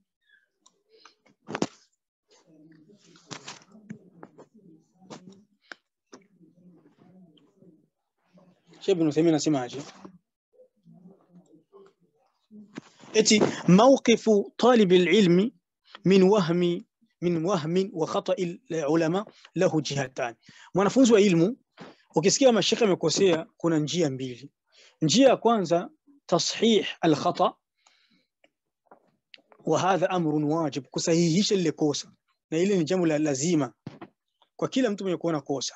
Sheikh Ibn Uthaymeen anasemaje eti mawqifu talib al-ilm min wahmi min wahmin wa khata' al-ulama lahu jihatan. Mwanafunzi wa ilmu ukisikia mashekhe amekosea kuna njia mbili. njia ya kwanza tashih al-khata, wa hadha amrun wajib, kusahihisha ile kosa, na ile ni jambo la lazima kwa kila mtu mwenye kuona kosa.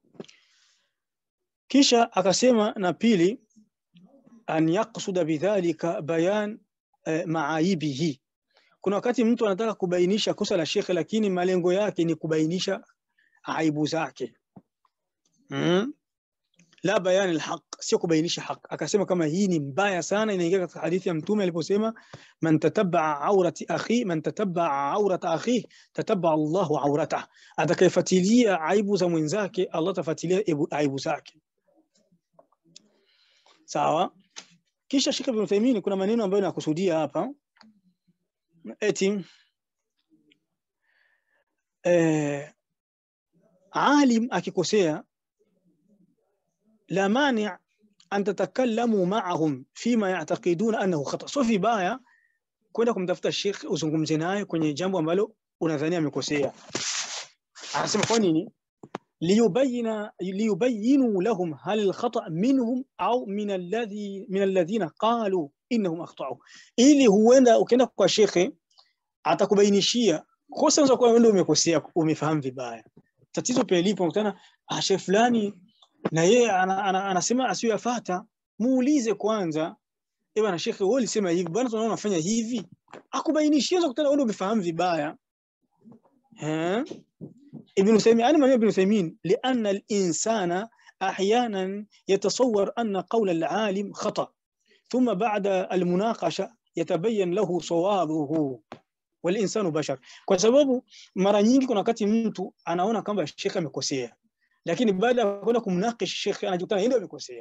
Kisha akasema na pili, an yaqsuda bidhalika bayan eh, maaibihi. Kuna wakati mtu anataka kubainisha kosa la shekhe lakini malengo yake ni kubainisha aibu zake, mm? la bayan alhaq, sio kubainisha haq. Akasema kama hii ni mbaya sana, inaingia katika hadithi ya mtume aliposema man tatabaa aurati akhi man tatabaa aurata akhi tatabaa Allahu aurata, atakayefuatilia aibu za mwenzake Allah tafuatilia aibu zake. Sawa. Kisha Sheikh Ibn Uthaymeen kuna maneno ambayo nakusudia hapa eti eh, alim akikosea la mani' an tatakallamu ma'ahum fima ya'taqiduna annahu khata. So vibaya kwenda kumtafuta sheikh uzungumze naye kwenye jambo ambalo unadhania amekosea. Anasema kwa nini? liyubayina liyubayinu lahum hal al-khata' minhum au min alladhi min alladhina qalu innahum akhta'u, ili huenda ukienda kwa sheikh atakubainishia kosa unaweza kuwa wewe umekosea, umefahamu vibaya. Tatizo pale lipo mkutana ah sheikh fulani na yeye anasema ana, ana asiyoyafuata, muulize kwanza, eh bwana shekhi wewe ulisema hivi bwana, tunaona unafanya hivi, akubainishie kutana wewe umefahamu vibaya. eh Ibn Uthaymeen ana maneno Ibn Uthaymeen, lianna al-insana ahyanan yatasawwar anna qawla al-alim khata thumma ba'da al-munaqasha yatabayyan lahu sawabuhu wal insanu bashar. Kwa sababu mara nyingi kuna wakati mtu anaona kwamba shekhi amekosea, lakini baada ya kwenda kumnakish shekhi anajikuta ndio amekosea.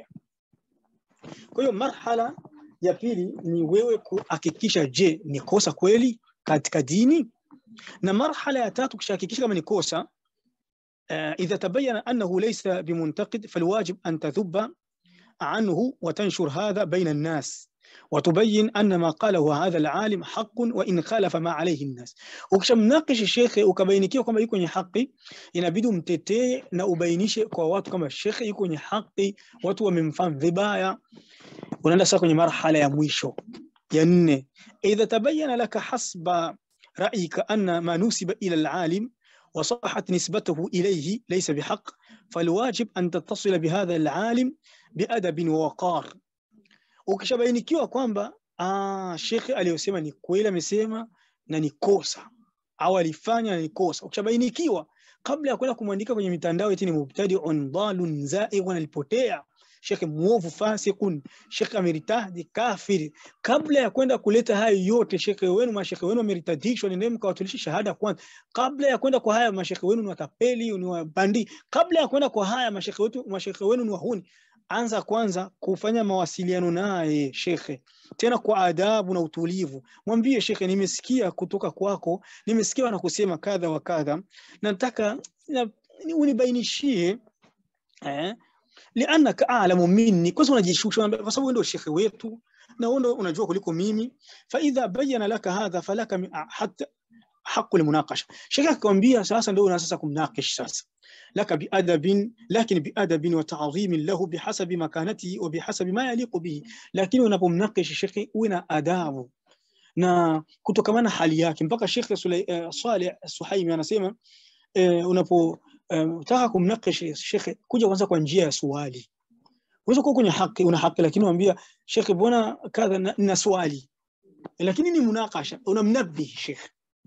Kwa hiyo marhala ya pili ni wewe kuhakikisha je ni kosa kweli katika dini, na marhala ya tatu kuhakikisha kama ni kosa idha tabayyana annahu laysa bimuntaqid falwajib an tadhubba anhu wa tanshur hadha bayna an-nas wa tubayyin anna ma qalahu hadha al-alim haqqun wa in khalafa ma alayhi an-nas. Ukishamnakish shekhi ukabainikiwa kwamba yuko kwenye haki, inabidi umtetee na ubainishe kwa watu kama shekhi yuko kwenye haki, watu wamemfahamu vibaya. Unaenda sasa kwenye marhala ya mwisho ya nne, idha tabayyana laka hasba ra'yika anna ma nusiba ila al-alim wa sahhat nisbatuhu ilayhi laysa bihaq falwajib an tattasila bihadha al-alim biadab wa waqar. Ukishabainikiwa kwamba ah shekhi aliyosema ni kweli amesema na ni kosa au alifanya na ni kosa, ukishabainikiwa kabla ya kwenda kumwandika kwenye mitandao eti ni mubtadi'un dhalun za'ighun, alipotea, shekhi muovu, fasikun, shekhi ameritadi, kafiri, kabla ya kwenda kuleta hayo yote shekhi wenu mashekhi wenu ameritadishwa, nendeni mkawatulisha shahada kwanza. Kabla ya kwenda kwa haya mashekhi wenu ni watapeli, ni wabandi. Kabla ya kwenda kwa haya mashekhi wetu mashekhi wenu ni wahuni. Anza kwanza kufanya mawasiliano naye shekhe, tena kwa adabu na utulivu. Mwambie shekhe, nimesikia kutoka kwako, nimesikia wanakusema kadha wa kadha, nataka unibainishie eh lianaka a'lamu minni, kwa sababu unajishusha kwa sababu ndio shekhe wetu na wewe ndio unajua kuliko mimi. Fa idha bayyana laka hadha falaka hatta haqqu almunaqasha. Shekhe akwambia sasa ndio una sasa kumnakish sasa لك بأدب لكن بأدب وتعظيم له بحسب مكانته وبحسب ما يليق به. لكن unapomnakish shekhi una adabu na kutokamana hali yake. Mpaka Sheikh uh, Saleh Suhaimi anasema uh, unapotaka uh, kumnakish Sheikh, kuja kwanza kwa njia ya swali. Unaweza kuwa kwenye haki, una haki, lakini unamwambia Sheikh, bwana kadha na, na swali, lakini ni munakasha, unamnabih Sheikh.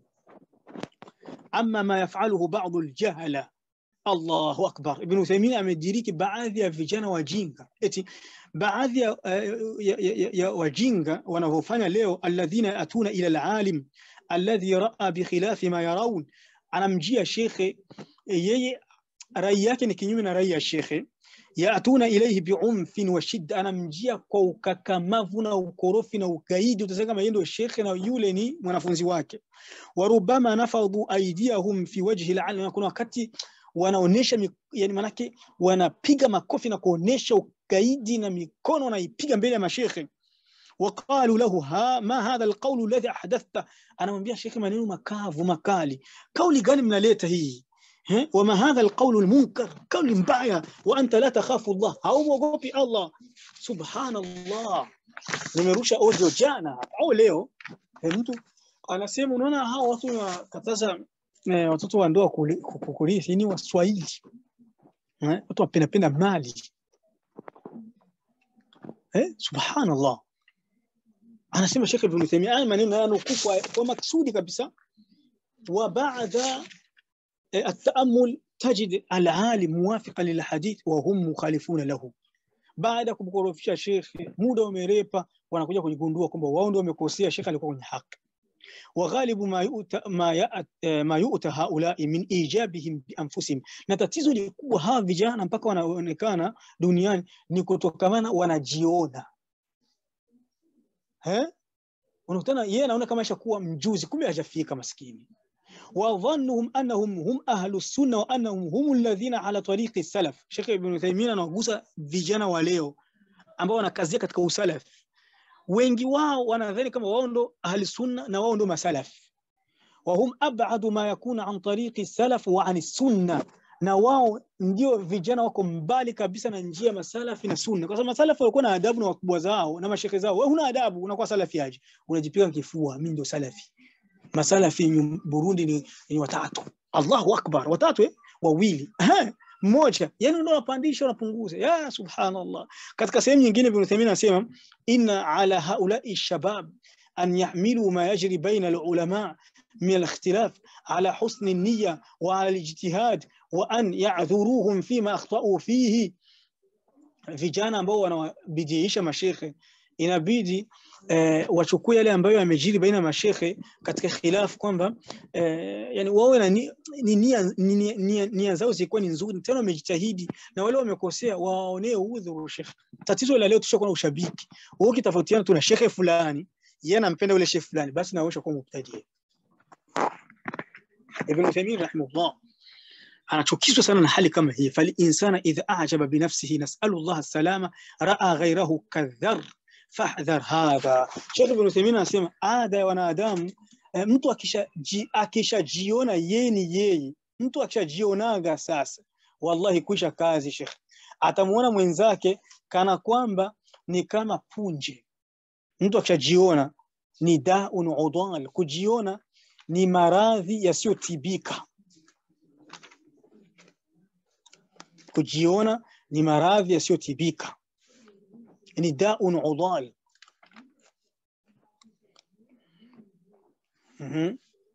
Ama ma yafaluhu baadhi aljahala, Allahu akbar. Ibn Uthaymeen amediriki baadhi ya vijana wajinga, eti baadhi ya, ya, ya, ya wajinga wanavyofanya leo, alladhina atuna ila alalim alladhi raa bikhilafi ma yarawun. Anamjia shekhe, yeye rai yake ni kinyume na rai ya shekhe. Yaatuna ilayhi bi'umfin wa shidda, anamjia kwa ukakamavu na ukorofi na ukaidi, utasema kama yeye ndio shekhe na yule ni mwanafunzi wake. Warubama nafadhu aydiyahum fi wajhi al-alim, kuna wakati wanaonesha, yani manake wanapiga makofi na kuonesha ukaidi na mikono wanaipiga mbele ya mashekhe. Waqalu lahu ha ma hadha alqawl alladhi ahdathta, anamwambia shekhe maneno makavu makali, kauli gani mnaleta hii? eh wama hadha alqawl almunkar, kauli mbaya, wa anta la takhafu Allah, hauogopi Allah. Subhanallah, nimerusha audio jana au leo, mtu anasema unaona hao watu wakataza watoto wa ndoa kukulithi ni Waswahili, eh watu wapenda penda mali, eh subhanallah. Anasema Sheikh Ibn Uthaymeen haya maneno yanukukwa kwa maksudi kabisa. Wa ba'da at-ta'ammul tajid al-alim muwafiqan lil-hadith wa hum mukhalifuna lahu. Baada kumkorofisha Sheikh, muda umerepa, wanakuja kujigundua kwamba wao ndio wamekosea, Sheikh alikuwa kwenye haki. وغالب ما يؤتى ما يأتى ما يؤتى هؤلاء من إيجابهم بأنفسهم. na tatizo ni kuwa hawa vijana mpaka wanaonekana duniani ni kutokamana wanajiona, eh unakutana yeye anaona kama ashakuwa mjuzi, kumbe hajafika maskini. wa dhannuhum annahum hum ahlus sunna wa annahum hum alladhina ala tariqi salaf. Sheikh Ibn Uthaymeen anagusa vijana wa leo ambao wanakazia katika usalaf. Wengi wao wanadhani kama wao ndo ahli sunna na wao ndo masalaf, wa hum ab'adu ma yakuna an tariqi salaf wa an sunna, na wao ndio vijana wako mbali kabisa na njia masalafi na sunna. Kwa sababu masalafi walikuwa na adabu na wakubwa zao na mashekhe zao, wewe huna adabu, unakuwa salafi aje? Unajipiga kifua, mimi ndio salafi. Masalafi Burundi ni, ni watatu. Allahu akbar, watatu eh wawili eh mmoja, yani ndio unapandisha unapunguza, ya subhanallah. Katika sehemu nyingine Ibn Uthaymeen anasema inna ala haula'i shabab an yahmilu ma yajri baina al-ulama min al-ikhtilaf ala husn an-niyya wa ala al-ijtihad wa an ya'dhuruhum fima akhta'u fihi. Vijana ambao wanabidiisha mashekhe inabidi eh, wachukue yale ambayo yamejiri baina mashekhe katika khilaf, kwamba eh, yani wao na ni nia nia nia zao zilikuwa ni nzuri, tena wamejitahidi, na wale wamekosea waonee udhuru shekhe. Tatizo la leo tushakuwa na ushabiki, wao kitafautiana, tuna shekhe fulani yeye anampenda yule shekhe fulani, basi na wao shakuwa mubtadi. Ibn Uthaymeen rahimahullah anachukizwa sana na hali kama hii. Fal insana idha a'jaba bi nafsihi nas'alu Allah as-salama ra'a ghayrahu kadhar fahdhar hadha. Sheikh Ibn Uthaymeen anasema ada ya wanadamu, mtu akisha akishajiona yeye ni yeye, mtu akishajionaga sasa, wallahi kuisha kazi Sheikh. Atamuona mwenzake kana kwamba ni kama punje. Mtu akishajiona ni daun udal, kujiona ni maradhi yasiyotibika. Kujiona ni maradhi yasiyotibika, ni daun udal. Mhm.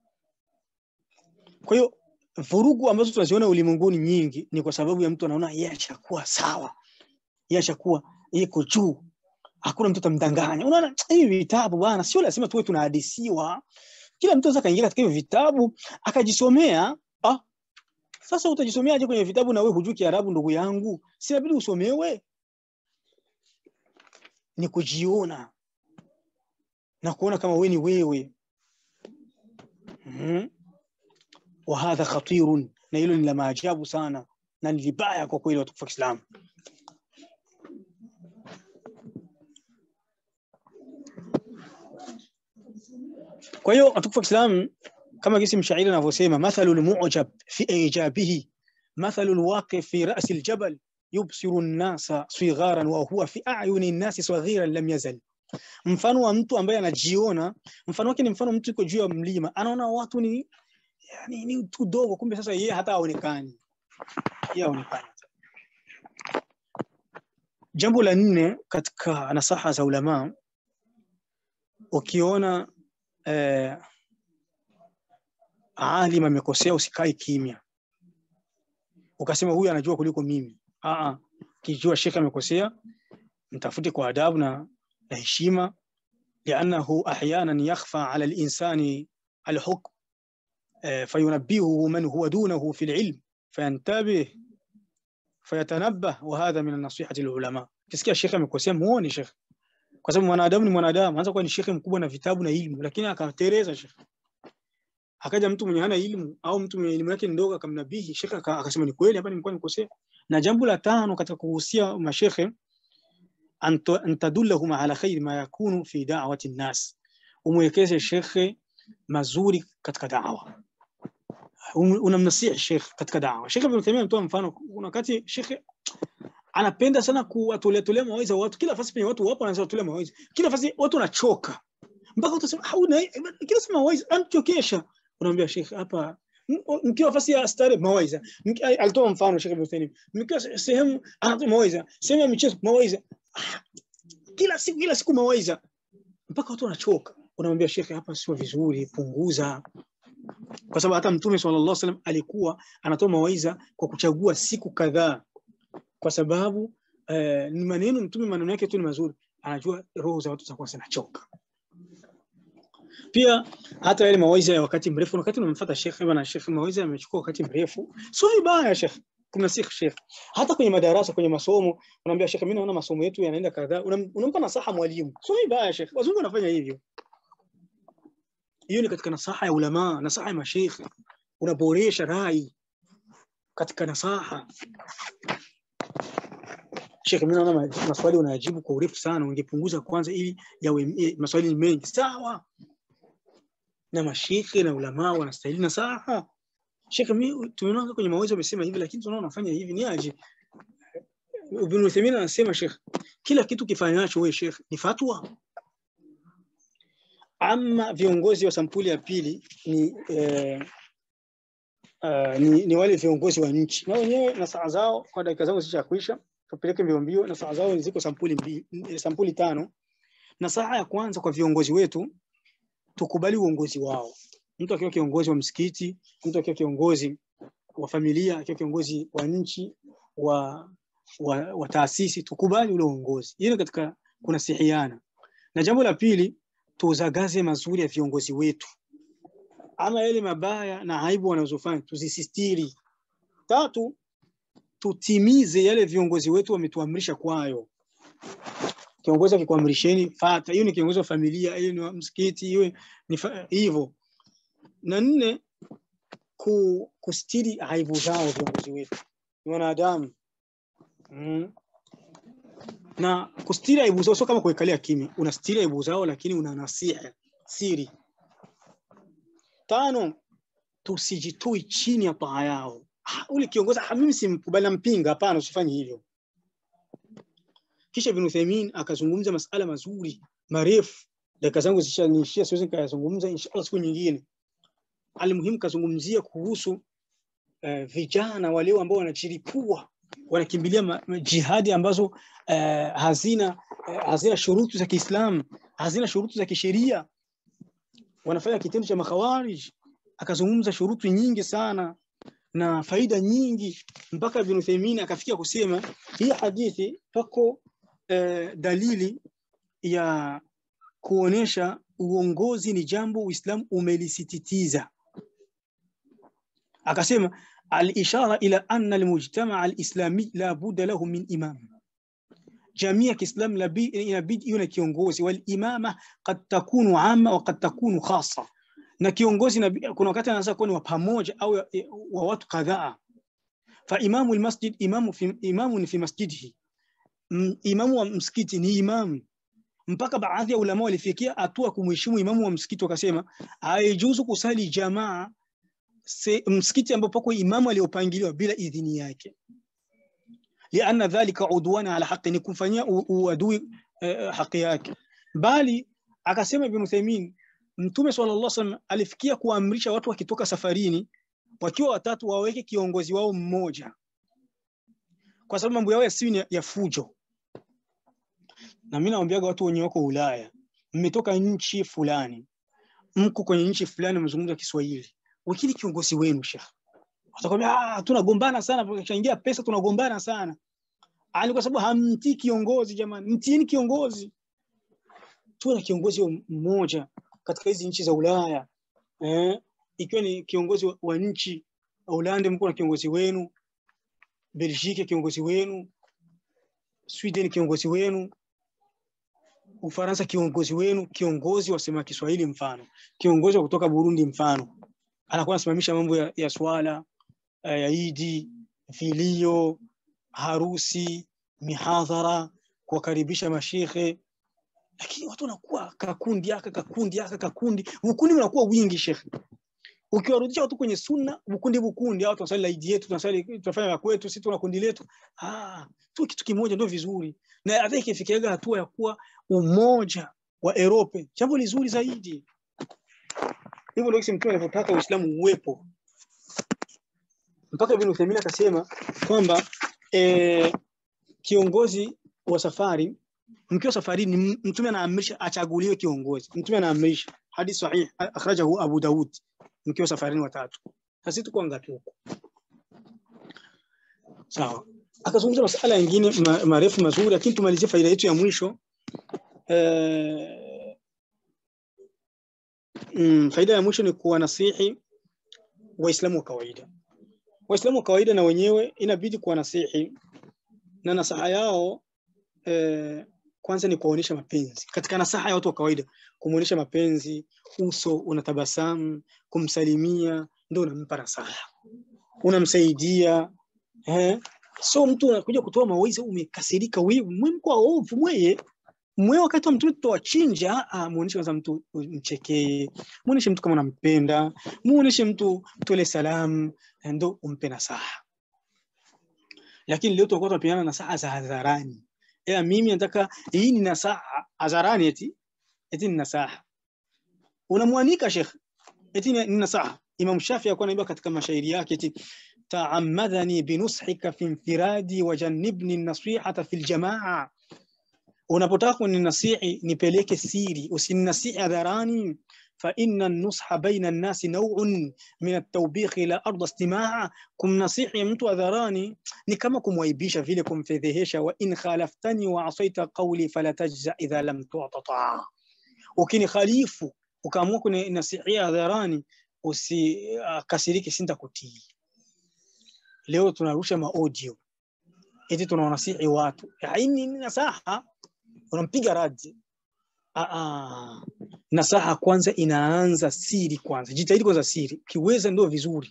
Kwa hiyo vurugu ambazo tunaziona ulimwenguni nyingi ni kwa sababu ya mtu anaona yeye ashakuwa sawa, yeye ashakuwa yuko juu, hakuna mtu atamdanganya. Unaona hivi vitabu bwana, sio lazima tuwe tunahadisiwa. Kila mtu anaweza kaingia katika hivi vitabu akajisomea. Ah, sasa utajisomeaje kwenye vitabu na wewe hujui Kiarabu ndugu yangu? Si inabidi usomewe. Ni kujiona na kuona kama wewe ni wewe. Mhm. Wa hadha khatirun, na hilo ni la maajabu sana na ni vibaya kwa kweli watukufu wa Kiislamu. Kwa hiyo watukufu wa Kiislamu, kama kisi mshairi anavyosema, mathalul mu'jab fi ijabihi mathalul waqif fi ra's aljabal yubsiru an-nasa sigharan wa huwa fi a'yuni an-nasi saghiran lam yazal. Mfano wa mtu ambaye anajiona, mfano wake ni mfano mtu yuko juu ya mlima, anaona watu ni yani ni tu dogo, kumbe sasa yeye hata haonekani. Yeye haonekani. Jambo la nne katika nasaha za ulama, ukiona eh, alim amekosea usikae kimya. Ukasema huyu anajua kuliko mimi. Ah ah, kijua shekhi amekosea, mtafute kwa adabu na heshima, لأنه أحيانا يخفى على الإنسان الحكم فينبهه من هو دونه في العلم فينتبه فيتنبه, وهذا من النصيحة للعلماء. kisikia shekhi amekosea muone shekhi, kwa sababu mwanadamu ni mwanadamu. Anaweza kuwa ni shekhi mkubwa na vitabu na elimu, lakini akatereza shekhi. Akaja mtu mwenye hana elimu au mtu mwenye elimu yake ndogo akamnabihi shekhi, akasema ni kweli hapa nilikuwa nikosea. Na jambo la tano katika kuhusia mashekhi, an tadullahum ala khair ma yakunu fi da'wati an-nas, umwekeze shekhi mazuri katika da'wa. Unamnasihi shekhi katika da'wa. Shekhi Ibn Taymiyyah mtoa mfano, kuna wakati shekhi anapenda sana kuwatolea tolea mawaidha watu, kila nafasi penye watu wapo anaanza kutolea mawaidha, kila nafasi watu wanachoka mpaka utasema hauna kila sema mawaidha anachokesha. Unamwambia shekhi hapa mkiwa nafasi ya stare mawaidha. Alitoa mfano Sheikh Ibn Taymiyyah, mkiwa sehemu anatoa mawaidha, sehemu ya michezo mawaidha, kila siku kila siku mawaidha mpaka watu wanachoka. Unamwambia shekhi hapa sio vizuri, punguza. Kwa sababu hata Mtume sallallahu alaihi wasallam alikuwa anatoa mawaidha kwa kuchagua siku kadhaa, kwa sababu eh, ni maneno Mtume maneno yake tu ni mazuri, anajua roho za watu zitakuwa zinachoka. Pia hata yale mawaidha ya wakati mrefu, wakati unamfuata shekhi bwana, shekhi mawaidha yamechukua wakati mrefu, sio vibaya shekhi kumnasihi shekhi. Hata kwenye madarasa, kwenye masomo, unamwambia shekhi, mimi naona masomo yetu yanaenda kadhaa, unampa nasaha mwalimu, sio vibaya shekhi. Wazungu wanafanya hivyo. Hiyo ni katika nasaha ya ulama, nasaha ya mashekhi, unaboresha rai katika nasaha. Shekhi, mimi naona maswali unajibu kwa urefu sana, ungepunguza kwanza ili yawe maswali mengi. Sawa, na mashekhi na ulama wanastahili nasaha. Shekhi, mimi tumeona kwenye mawaidha wamesema hivi, lakini tunaona unafanya hivi, ni aje? Ibn Uthaymeen anasema shekhi, kila kitu kifanyacho wewe shekhi ni fatwa. Ama viongozi wa sampuli ya pili ni eh, uh, ni, ni wale viongozi wa nchi, na wenyewe nasaha zao, kwa dakika zangu zishakuisha, tupeleke mbio mbio. Nasaha zao ziko sampuli mbili, sampuli tano. Nasaha ya kwanza kwa viongozi wetu, tukubali uongozi wao. Mtu akiwa kiongozi wa msikiti, mtu akiwa kiongozi wa familia, akiwa kiongozi wa nchi, wa wa, wa taasisi, tukubali ule uongozi. Hilo katika kunasihiana. Na jambo la pili, tuzagaze mazuri ya viongozi wetu, ama yale mabaya na aibu wanazofanya tuzisistiri. Tatu, tutimize yale viongozi wetu wametuamrisha kwayo. Kiongozi akikuamrisheni fata, hiyo ni kiongozi wa familia, hiyo ni wa msikiti, hiyo ni hivyo. Na nne, ku, kustiri aibu zao viongozi wetu, ni wanadamu. Mm. Na kustiri aibu zao sio kama kuikalia kimya, unastiri aibu zao lakini una nasiha siri. Tano, tusijitoi chini ya taa yao. Ah, ule kiongozi mimi simkubali, mpinga, hapana, usifanye hivyo. Kisha Ibn Uthaymeen akazungumza masala mazuri marefu, dakika zangu zishanishia, siwezi nikayazungumza, inshallah siku nyingine. Alimuhimu kazungumzia kuhusu uh, vijana wale ambao wanachiripua, wanakimbilia jihadi ambazo uh, hazina uh, hazina shurutu za Kiislamu, hazina shurutu za kisheria, wanafanya kitendo cha makhawarij. Akazungumza shurutu nyingi sana na faida nyingi, mpaka Ibn Uthaymeen akafikia kusema hii hadithi pako uh, dalili ya kuonesha uongozi ni jambo Uislamu umelisititiza. Akasema al-ishara ila anna al-mujtama' al-islami la budda lahu min imam. Jamii ya Kiislamu inabidi iwe na kiongozi, wal imama qad takunu amma wa qad takunu khassa. Na kiongozi kuna wakati anaweza kuwa ni wa pamoja au wa watu kadhaa. Fa imamu al-masjid imamu fi imamu fi masjidihi, imamu wa msikiti ni imamu. Mpaka baadhi ya ulama walifikia hatua kumheshimu imamu wa msikiti, wakasema haijuzu kusali jamaa msikiti ambapo kwa imamu aliyopangiliwa bila idhini yake, lianna dhalika udwana ala haqqi, ni kufanyia uadui haki yake. bali akasema Ibn Uthaymeen Mtume sallallahu alaihi wasallam alifikia kuamrisha watu wakitoka safarini wakiwa watatu waweke kiongozi wao mmoja, kwa sababu mambo yao yasiwe ya fujo. Na mimi naambiaga watu wenye wako Ulaya, mmetoka nchi fulani, mko kwenye nchi fulani mzungumza Kiswahili, wakili kiongozi wenu Sheikh, watakwambia ah, tunagombana sana, tukishaingia pesa tunagombana sana. Ani kwa sababu hamtii kiongozi. Jamani, mtieni kiongozi. Tuwe na kiongozi mmoja katika hizi nchi za Ulaya. Eh, ikiwa ni kiongozi wa, wa nchi Holland mko na kiongozi wenu, Belgique kiongozi wenu, Sweden kiongozi wenu, Ufaransa kiongozi wenu, kiongozi wasema Kiswahili mfano, kiongozi kutoka Burundi mfano, anakuwa anasimamisha mambo ya, ya swala, ya Idi, vilio, harusi, mihadhara, kuwakaribisha mashehe. Lakini watu wanakuwa kakundi aka kakundi aka kakundi, ukundi unakuwa wingi Sheikh. Ukiwarudisha watu kwenye sunna, ukundi ukundi, hao tunasali Idi yetu, tunasali tunafanya ya kwetu, sisi tuna kundi letu. Ah, tu kitu kimoja ndio vizuri. Na hata ikifikia hatua ya kuwa umoja wa Europe, jambo lizuri zaidi. Hivyo ndio Mtume alipotaka Uislamu uwepo. Mpaka Ibn Uthaymeen akasema kwamba eh, kiongozi wa safari, mkiwa safarini Mtume anaamrisha achaguliwe kiongozi. Mtume anaamrisha, hadith sahih akhrajahu Abu Daud, mkiwa safarini watatu. Sasa tuko ngapi huko? Sawa. Akazungumza masuala mengine marefu mazuri, lakini tumalizie faida yetu ya mwisho. Eh, mm, faida ya mwisho ni kuwa nasihi Waislamu wa kawaida. Waislamu wa kawaida na wenyewe inabidi kuwa nasihi, na nasaha yao eh, kwanza ni kuonesha mapenzi. Katika nasaha ya watu wa kawaida, kumuonesha mapenzi, uso unatabasamu, kumsalimia, ndio unampa nasaha, unamsaidia. Eh, so mtu anakuja kutoa mawaidha umekasirika wewe, mwimko ovu mweye mwe wakati wa mtu tuwachinja, ah, muoneshe kwanza mtu mchekee, muoneshe mtu kama unampenda, muoneshe mtu tole salamu, ndio umpe nasaha. Lakini leo tutakuwa tunapeana nasaha za hadharani. Eh, mimi nataka hii ni nasaha hadharani, eti eti ni nasaha. Unamwanika Sheikh, eti ni nasaha. Imam Shafi'i alikuwa anaimba katika mashairi yake eti ta'ammadhani binushika fi infiradi wa jannibni an-nasihata fil jamaa. Unapotaka kuninasihi nipeleke siri, usininasihi hadharani. fa inna an-nusha baina an-nasi naw'un min at-tawbikh ila ardh istimaa. Kumnasihi mtu hadharani ni kama kumwaibisha vile, kumfedhehesha. wa in khalaftani wa asaita qawli fala tajza idha lam tu'ta. Ukini khalifu ukaamua kuninasihi hadharani, usikasirike, sintakutii. Leo tunarusha ma audio eti tunawanasihi watu, haini nasaha, unampiga radi. Ah ah, nasaha kwanza inaanza siri kwanza. Jitahidi kwanza siri, kiweza ndio vizuri.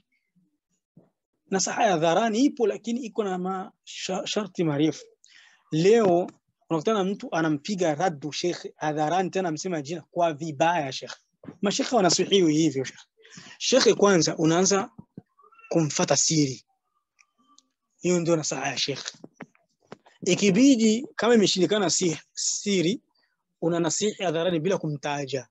Nasaha ya hadharani ipo, lakini iko na masharti marefu. Leo unakutana mtu anampiga radu Sheikh hadharani, tena amsema jina kwa vibaya Sheikh. Mashekhe wanasihiwi hivyo Sheikh. Sheikh kwanza unaanza kumfuata siri. Hiyo ndio nasaha ya Sheikh. Ikibidi kama imeshindikana si siri, una nasihi hadharani bila kumtaja.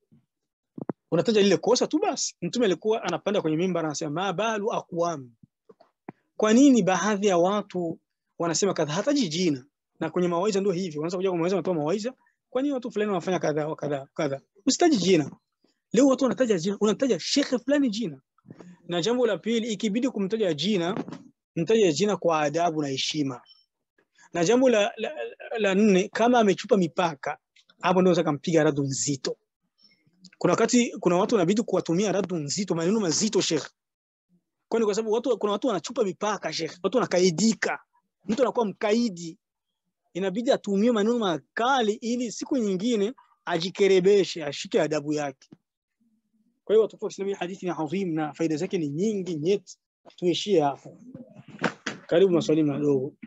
Unataja lile kosa tu basi. Mtume alikuwa anapanda kwenye mimbar anasema ma balu aqwam. Kwa nini baadhi ya watu wanasema kadha, hataji jina? Na kwenye mawaidha ndio hivyo. Unaanza kuja kumweza kutoa mawaidha, kwa nini watu fulani wanafanya kadha kadha kadha? Usitaji jina. Leo watu wanataja jina, unataja Sheikh fulani jina. Na jambo la pili, ikibidi kumtaja jina, mtaje jina kwa adabu na heshima. Na jambo la, la, la nne, kama amechupa mipaka, hapo ndio unataka kumpiga radu nzito. Kuna wakati kuna watu wanabidi kuwatumia radu nzito, maneno mazito Sheikh. Kwani kwa sababu watu kuna watu wanachupa mipaka Sheikh, watu wanakaidika. Mtu anakuwa mkaidi, inabidi atumie maneno makali ili siku nyingine ajikerebeshe, ashike adabu yake. Kwa hiyo watu wa Islam, hadithi ni adhim na faida zake ni nyingi nyeti. Tuishie hapo. Karibu maswali madogo.